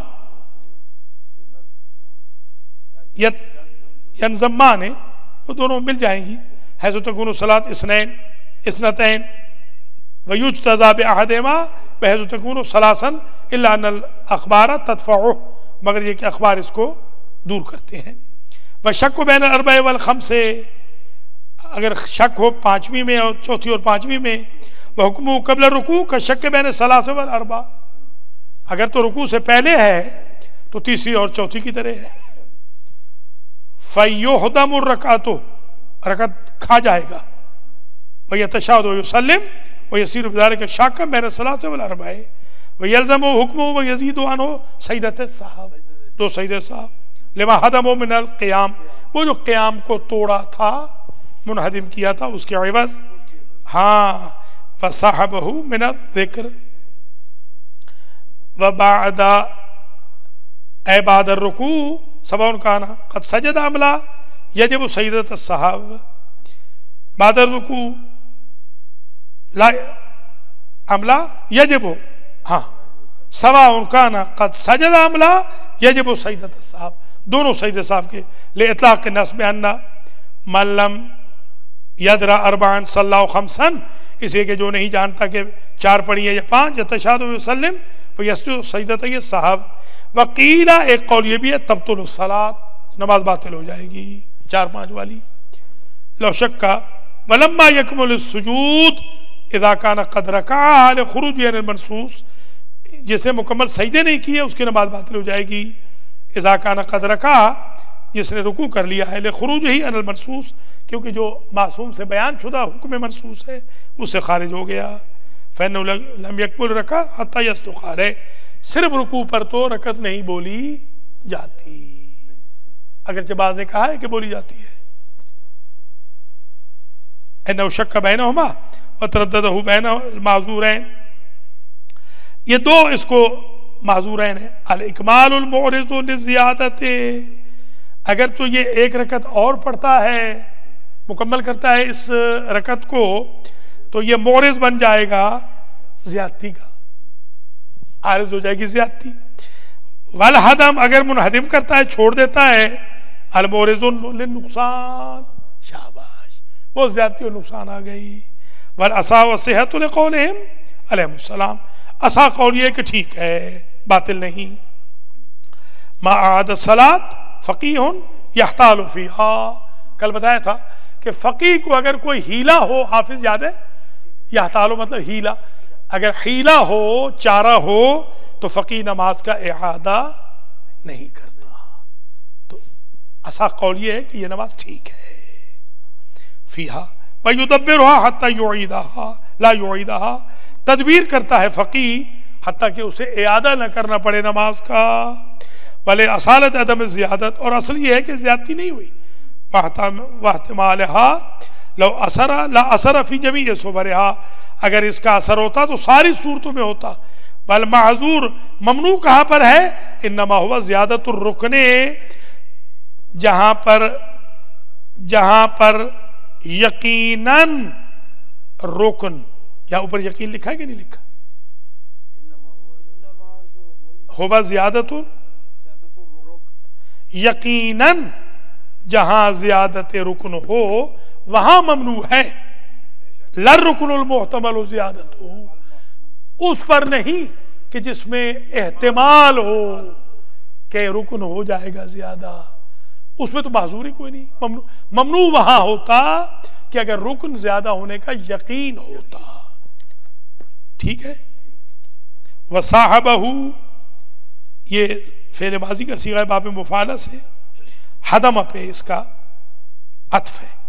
Speaker 1: ینضمان، وہ دونوں مل جائیں گی. حیث تکون الصلاۃ اثنتین ویجتزا بأحدہما بحیث تکون ثلاثا الا ان الاخبار تدفعہ، مگر یہ کہ اخبار اس کو دور کرتے ہیں. وشک بین الاربع والخمس، اگر شک ہو 5ویں میں اور چوتھی اور 5ویں میں. وحکم قبل الرکوع کا شک بین الثلاث والاربع، اگر تو رکوع سے پہلے ہے تو تیسری اور چوتھی کی طرح ہے. فَيُحْدَمُ الرَّكْعَةُ، رکعت کھا جائے گا. وَيَتَشَهَّدُ وَيُسَلِّمُ وَيَصِيرُ بِذَلِكَ شَكًّا بَيْنَ الثَّلَاثِ وَالْأَرْبَعِ وَيَلْزَمُ حُكْمُهُ وَيَزِيدُ عَنْهُ سَجْدَةَ السَّهْوِ، 2 سجدے سہو. لما حدمو من القیام، وہ جو قیام کو توڑا تھا، منہدم کیا تھا، اس کے عوض ہاں فصاحبہ من الذکر. وبعد اے بعد الرکوع سواء کان قد سجد ام لا یجب سجدۃ السہو. بعد الرکوع لا ام لا یجب، ہاں سواء کان قد سجد ام لا یجب سجدۃ السہو، دونوں سجدے سہو کے. لإطلاق النص بأن من لم یدرا 4 صلی 5، اس لیے کہ جو نہیں جانتا کہ 4 پڑھی ہے یا 5، یتشہد ویسلم ویسجد سجدۃ السہو. وقیلہ، ایک قول یہ بھی ہے تبطل الصلاۃ، نماز باطل ہو جائے گی 4-5 والی. لو شکا ولما یکمل السجود اذا کان قد رکع لخروج عن المنصوص، جس نے مکمل سجدے نہیں کیے اس کی نماز باطل ہو جائے گی. اذا کان قد رکع، جس نے رکوع کر لیا ہے، لخروج ہی عن المنصوص، کیونکہ جو معصوم سے بیان شدہ حکم منصوص ہے اس سے خارج ہو گیا. فإنه لم يكمل رکع حتى يصدق علیہ، صرف رکوع پر تو رکعت نہیں بولی جاتی، اگرچہ بعض نے کہا ہے کہ بولی جاتی ہے. انه شک بینہما وترددہ بین المعذورین، یہ 2 اس کو معذورین ہیں. الاکمال المعرض للزیادت، اگر تو یہ 1 رکعت اور پڑھتا ہے، مکمل کرتا ہے اس رکعت کو، تو یہ معرض بن جائے گا زیادتی کا، عارض ہو جائے گی زیادتی. والحدم اگر منہدم کرتا ہے چھوڑ دیتا ہے، المورز للنقصان، شاباش، وہ زیادتی و نقصان آ گئی. والعصا والصحت لقولہم علیہم السلام، عصا قول یہ کہ ٹھیک ہے، باطل نہیں. ما اعاد الصلاۃ فقیہ یحتال فیہا، کل بتایا تھا کہ فقیہ کو اگر کوئی ہیلہ ہو، حافظ یاد ہے، یحتال مطلب ہیلہ، اگر ہیلہ ہو، چارہ ہو، تو فقیہ نماز کا اعادہ نہیں کرتا. تو اصح قول یہ ہے کہ یہ نماز ٹھیک ہے. فیہا وَيُدَبِّرُهَا حَتَّى يُعِيدَهَا لَا يُعِيدَهَا، تدبیر کرتا ہے فقیہ حتیٰ کہ اسے اعادہ نہ کرنا پڑے نماز کا. وَلِ اصالت عدم زیادت، اور اصل یہ ہے کہ زیادتی نہیں ہوئی. وَاحْتِمَالِهَا لَوْ أَثَرَ لَا أَثَرَ فِي جَمِيعِ صُوَرِهَا، اگر اس کا اثر ہوتا تو ساری صورتوں میں ہوتا. والمعذور، ممنوع کہاں پر ہے؟ انما ہوا زیادت الرکن، جہاں پر یقیناً رکن، یہاں اوپر یقین لکھا ہے کہ نہیں لکھا؟ ہوا زیادت یقیناً، جہاں زیادت رکن ہو وہاں ممنوع ہے. لَلرُّكْنُ الْمُحْتَمَلُ زیادت ہو، اس پر نہیں کہ جس میں احتمال ہو کہ رکن ہو جائے گا زیادہ، اس میں تو معذوری کوئی نہیں. ممنوع وہاں ہوتا کہ اگر رکن زیادہ ہونے کا یقین ہوتا. ٹھیک ہے. وَصَاحَبَهُ، یہ فعل ماضی کا صیغہ باب مفعلہ سے حدم پہ اس کا عطف ہے.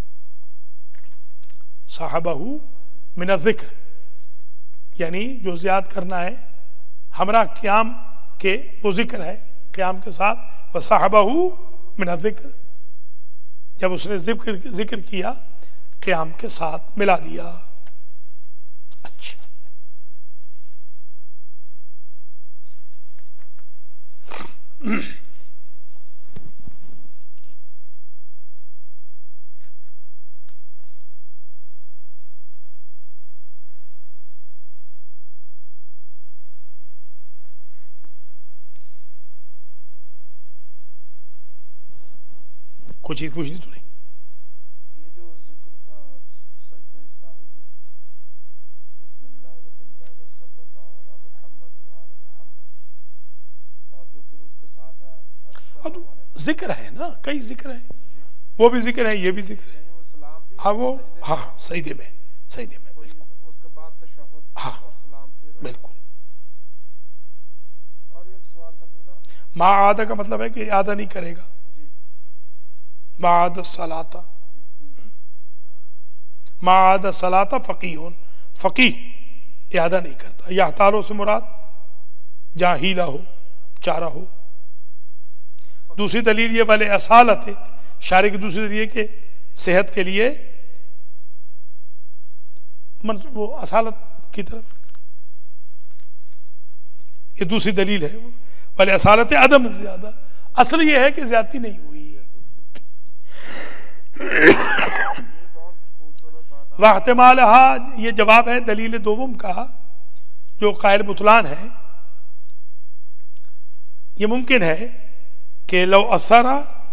Speaker 1: صاحبہ من الذکر، یعنی جو زیاد کرنا ہے ہمراہ قیام کے وہ ذکر ہے، قیام کے ساتھ. وَصَحَبَهُ مِنَ الذِّكْر، جب اس نے ذکر کیا قیام کے ساتھ ملا دیا. اچھا، کوئی چیز پوچھنی تو نہیں؟
Speaker 2: یہ جو ذکر تھا سجدہ سہو میں، بسم اللہ و صلی اللہ علی محمد وعلی محمد، اور جو پھر اس کے ساتھ ہے
Speaker 1: ذکر ہے نا، کئی ذکر ہیں، وہ بھی ذکر ہے، یہ بھی ذکر ہے.
Speaker 2: سلام بھی،
Speaker 1: ہاں وہ ہاں سجدے میں بالکل.
Speaker 2: اس کے بعد تشہد
Speaker 1: ہاں
Speaker 2: اور سلام پھر
Speaker 1: بالکل.
Speaker 2: اور ایک سوال تھا پورا،
Speaker 1: ما عادہ کا مطلب ہے کہ اعادہ نہیں کرے گا. ما عاد الصلاۃ، ما عاد الصلاۃ فقیہ، فقیہ اعادہ نہیں کرتا. یا تعالو سے مراد جہاں ہیلہ ہو، چارہ ہو. دوسری دلیل یہ والے اصالت ہے، شارح کی دوسری دلیل یہ کہ صحت کے لیے وہ اصالت کی طرف، یہ دوسری دلیل ہے. والے اصالت عدم زیادہ، اصل یہ ہے کہ زیادتی نہیں ہوئی. واحتمالها، یہ جواب ہے دلیل دوم کا جو قائل بطلان ہے. یہ ممکن ہے کہ لو اثر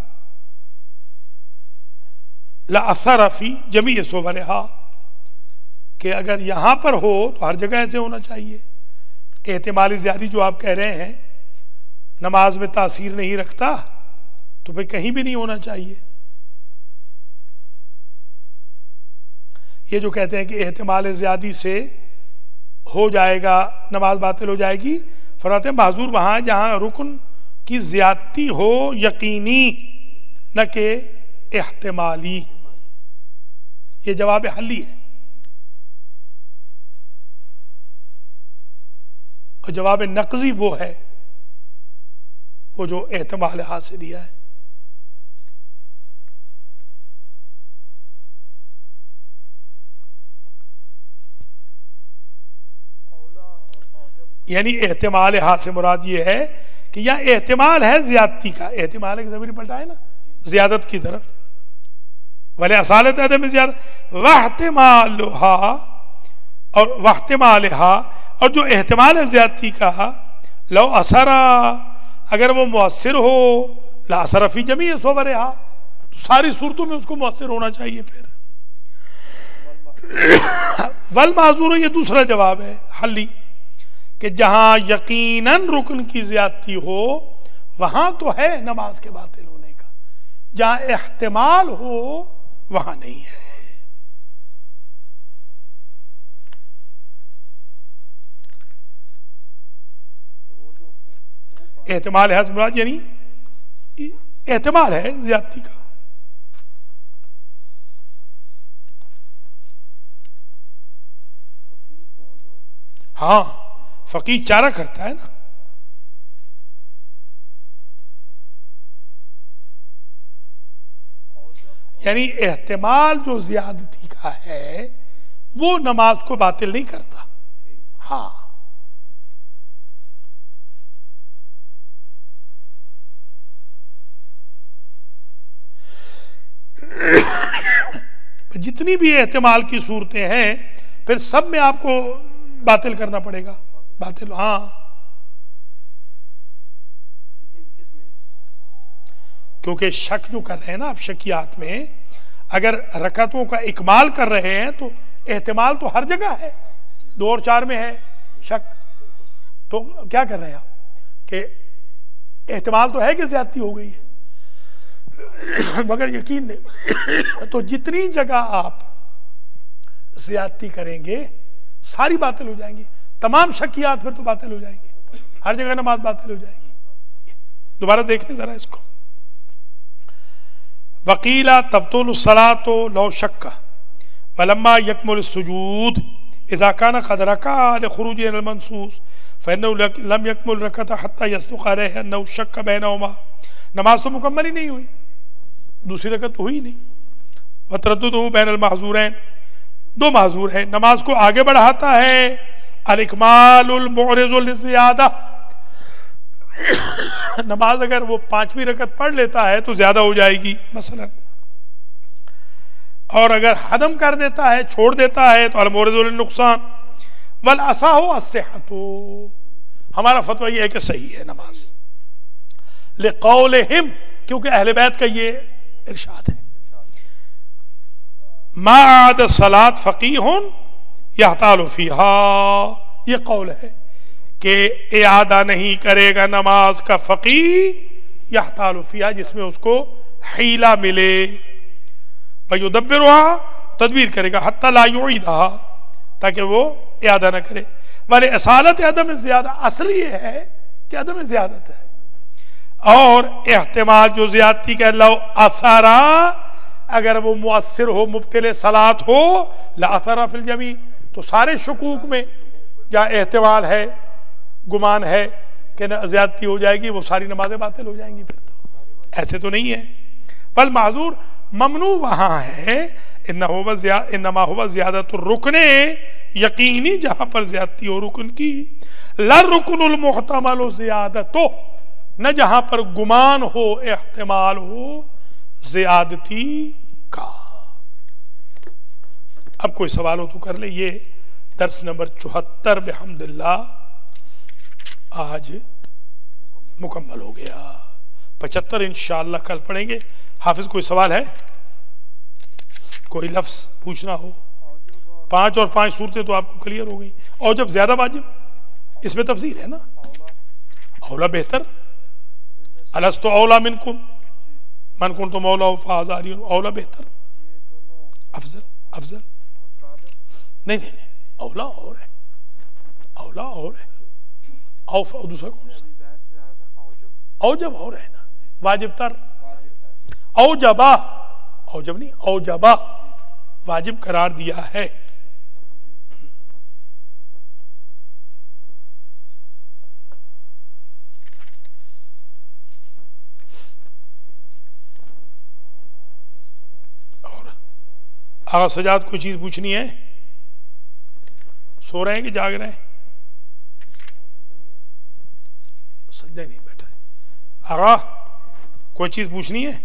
Speaker 1: لا اثر فی جمیع صورها، کہ اگر یہاں پر ہو تو ہر جگہ ایسے ہونا چاہیے. احتمالی زیادی جو آپ کہہ رہے ہیں نماز میں تاثیر نہیں رکھتا، تو پھر کہیں بھی نہیں ہونا چاہیے. یہ جو کہتے ہیں کہ احتمال زیادی سے ہو جائے گا نماز باطل ہو جائے گی، فرماتے ہیں معذور وہاں ہے جہاں رکن کی زیادتی ہو یقینی، نہ کہ احتمالی. یہ جواب حلی ہے. اور جواب نقضی وہ ہے وہ جو احتمال ہاتھ سے دیا ہے. یعنی احتمال ہاتھ سے مراد یہ ہے کہ یہاں احتمال ہے زیادتی کا، احتمال کی ضمیر پلٹا ہے نا زیادت کی طرف. ولی اصالت عدم زیادت واحتمالها، اور واحتمالها، اور جو احتمال ہے زیادتی کا، لو اثرا اگر وہ مؤثر ہو لا اثر فی جمیع صورہا، تو ساری صورتوں میں اس کو مؤثر ہونا چاہیے. پھر والمعذور، یہ دوسرا جواب ہے حلی، کہ جہاں یقیناً رکن کی زیادتی ہو وہاں تو ہے نماز کے باطل ہونے کا، جہاں احتمال ہو وہاں نہیں ہے. احتمال ہے مراد، یعنی احتمال ہے زیادتی کا. ہاں فقیہ چارہ کرتا ہے نا. یعنی احتمال جو زیادتی کا ہے وہ نماز کو باطل نہیں کرتا. ہاں جتنی بھی احتمال کی صورتیں ہیں پھر سب میں آپ کو باطل کرنا پڑے گا. باطل ہاں، کیونکہ شک جو کر رہے ہیں نا آپ شکیات میں، اگر رکعتوں کا اکمال کر رہے ہیں تو احتمال تو ہر جگہ ہے. 2 اور 4 میں ہے شک، تو کیا کر رہے ہیں آپ کہ احتمال تو ہے کہ زیادتی ہو گئی ہے مگر یقین نہیں. تو جتنی جگہ آپ زیادتی کریں گے ساری باطل ہو جائیں گی. تمام شکیات پھر تو باطل ہو جائیں گے، ہر جگہ نماز باطل ہو جائے گی. دوبارہ دیکھیں ذرا اس کو. وقیل تبطل الصلاۃ لو شک ولما یکمل السجود اذا كان قد ركع لخروج المنصوص فانه لم يكمل ركعه حتى يصدق عليه انه شك بينهما. نماز تو مکمل ہی نہیں ہوئی، دوسری رکعت تو ہوئی نہیں. وتردده بین المحظورین، 2 معذور ہیں. نماز کو آگے بڑھاتا ہے الاکمال المعرض للزیادہ، نماز اگر وہ 5ویں رکعت پڑھ لیتا ہے تو زیادہ ہو جائے گی مثلا، اور اگر حدم کر دیتا ہے چھوڑ دیتا ہے تو المعرض للنقصان. والاصح الصحۃ، ہمارا فتویٰ یہ ہے کہ صحیح ہے نماز. لقولہم، کیونکہ اہل بیت کا یہ ارشاد ہے ما عاد الصلاۃ فقیہ یحتال فیہا، یہ قول ہے کہ اعادہ نہیں کرے گا نماز کا فقیہ یحتال فیہا، جس میں اس کو حیلہ ملے. ویدبرھا، تدبیر کرے گا، حتی لا یعیدھا، تاکہ وہ اعادہ نہ کرے. والے اصالت عدم زیادہ، اصل یہ ہے کہ عدم زیادت ہے. اور احتمال جو زیادتی کا لو اثرا، اگر وہ مؤثر ہو مبطل صلاۃ ہو لا اثر فی الجمیع، تو سارے شکوک میں جہاں احتمال ہے گمان ہے کہ زیادتی ہو جائے گی وہ ساری نمازیں باطل ہو جائیں گی. پھر تو ایسے تو نہیں ہے. فالمعذور ممنوع وہاں ہے انما ہوا زیادت الرکن، یقینی جہاں پر زیادتی ہو رکن کی. لا رکن المحتمل زیادتو، نہ جہاں پر گمان ہو احتمال ہو زیادتی کا. اب کوئی سوال ہو تو کر لے. یہ درس نمبر 74 بحمداللہ آج مکمل ہو گیا. 75 انشاءاللہ کل پڑھیں گے. حافظ کوئی سوال ہے؟ کوئی لفظ پوچھنا ہو؟ 5 اور 5 صورتیں تو آپ کو کلیئر ہو گئی. اور جب زیادہ واجب، اس میں تفصیل ہے نا. اولا بہتر، الست اولا منکم من کنتم اولا فازاری، اولا بہتر، افضل. افضل نہیں نہیں نہیں، اولا اور ہے، اولا اور ہے. اور دوسرا کون سا؟ اوجب اور ہے نا، واجب تر. اوجبہ، اوجب نہیں، اوجبہ واجب قرار دیا ہے. اور آغا سجاد کوئی چیز پوچھنی ہے؟ سو رہے ہیں کہ جاگ رہے ہیں؟ سجدہ نہیں بیٹھا ہے. آغا کوئی چیز پوچھنی ہے؟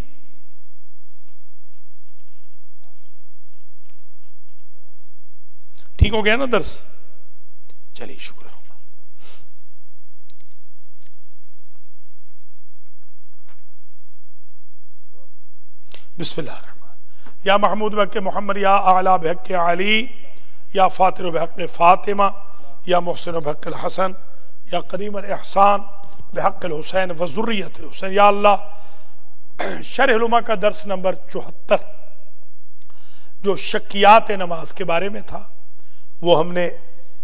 Speaker 1: ٹھیک ہو گیا نا درس؟ چلیے شکر ہے. بسم اللہ الرحمن یا محمود بحق محمد یا اعلیٰ بحق علی یا فاتر بحق فاطمہ یا محسن بحق الحسن یا قدیم الاحسان بحق الحسین وذریت الحسین. یا اللہ شرح-e-Luma کا درس نمبر 74 جو شکیات نماز کے بارے میں تھا وہ ہم نے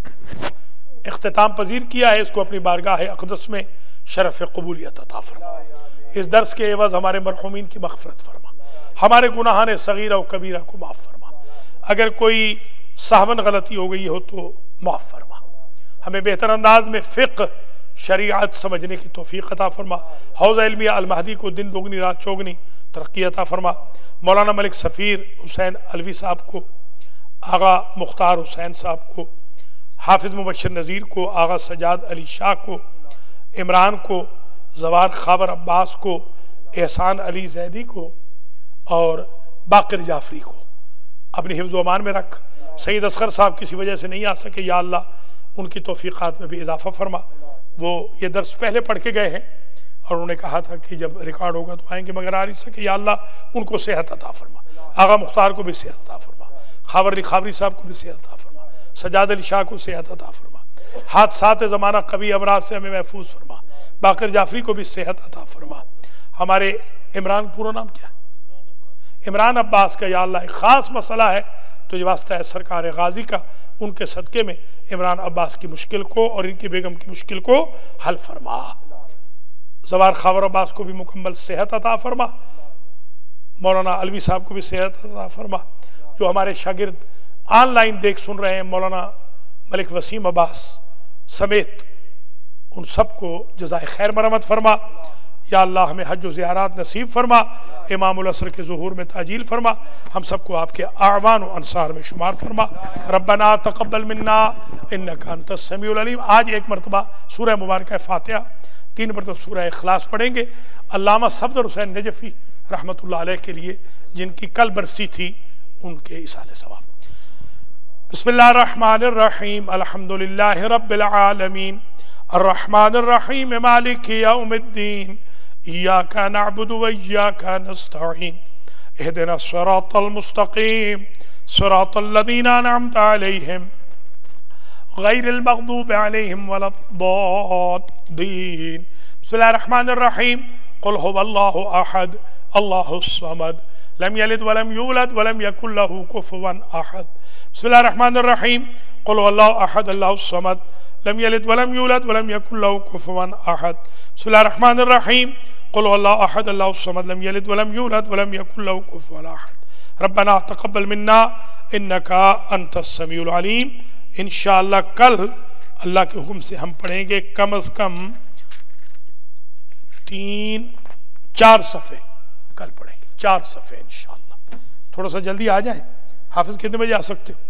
Speaker 1: اختتام پذیر کیا ہے. اس کو اپنی بارگاہ اقدس میں شرف قبولیت عطا فرما. اس درس کے عوض ہمارے مرحومین کی مغفرت فرما, ہمارے گناہان صغیرہ و کبیرہ کو معاف فرما, اگر کوئی سہون غلطی ہو گئی ہو تو معاف فرما. ہمیں بہتر انداز میں فقہ شریعت سمجھنے کی توفیق عطا فرما. حوزہ علمیہ المہدی کو دن دوگنی رات چوگنی ترقی عطا فرما. مولانا ملک سفیر حسین علوی صاحب کو, آغا مختار حسین صاحب کو, حافظ مبشر نذیر کو, آغا سجاد علی شاہ کو, عمران کو, زوار خاور عباس کو, احسان علی زیدی کو اور باقر جعفری کو اپنی حفظ و امان میں رکھ. سید اصغر صاحب کسی وجہ سے نہیں آ سکے, یا اللہ ان کی توفیقات میں بھی اضافہ فرما. وہ یہ درس پہلے پڑھ کے گئے ہیں اور انہوں نے کہا تھا کہ جب ریکارڈ ہوگا تو آئیں گے, مگر آ نہیں سکے. یا اللہ ان کو صحت عطا فرما. آغا مختار کو بھی صحت عطا فرما. خاور علی خاوری صاحب کو بھی صحت عطا فرما. سجاد علی شاہ کو صحت عطا فرما. حادثات زمانہ قبی امراض سے ہمیں محفوظ فرما. باقر جعفری کو بھی صحت عطا فرما. ہمارے عمران پورا نام کیا, عمران عباس کا یا اللہ ایک خاص مسئلہ ہے تو یہ واسطہ ہے سرکار غازی کا, ان کے صدقے میں عمران عباس کی مشکل کو اور ان کی بیگم کی مشکل کو حل فرما. زوار خاور عباس کو بھی مکمل صحت عطا فرما. مولانا علوی صاحب کو بھی صحت عطا فرما. جو ہمارے شاگرد آن لائن دیکھ سن رہے ہیں, مولانا ملک وسیم عباس سمیت, ان سب کو جزائے خیر مرحمت فرما. یا اللہ ہمیں حج و زیارات نصیب فرما. امام العصر کے ظہور میں تاجیل فرما. ہم سب کو آپ کے اعوان و انصار میں شمار فرما. ربنا تقبل منا انک انت السمیع العلیم. آج ایک مرتبہ سورہ مبارکہ فاتحہ, 3 مرتبہ سورہ اخلاص پڑھیں گے. علامہ صفدر حسین نجفی رحمۃ اللہ علیہ کے لیے جن کی کل برسی تھی, ان کے ایصال ثواب. بسم اللہ الرحمن الرحیم. الحمدللہ رب العالمین الرحمن الرحیم مالک یوم الدین ایاک نعبد و ایاک نستعین اہدنا الصراط المستقیم صراط الذین انعمت علیہم غیر المغضوب علیہم ولا الضالین. بسم اللہ الرحمن الرحیم. قل هو اللہ احد اللہ الصمد لم یلد ولم یولد ولم یکن له کفوا احد. بسم اللہ الرحمن الرحیم. قل هو اللہ احد اللہ الصمد لم یلد ولم یولد ولم یکن له کفوا احد. بسم اللہ الرحمن الرحیم. قل هو اللہ احد اللہ الصمد لم یلد ولم یولد ولم یکن له کفوا احد. ربنا تقبل منا انک انت السمیع العلیم. انشاءاللہ کل اللہ کے حکم سے ہم پڑھیں گے کم از کم 3-4 صفحے. کل پڑھیں گے 4 صفحے انشاءاللہ. تھوڑا سا جلدی آ جائیں. حافظ کتنے بجے آ سکتے ہو؟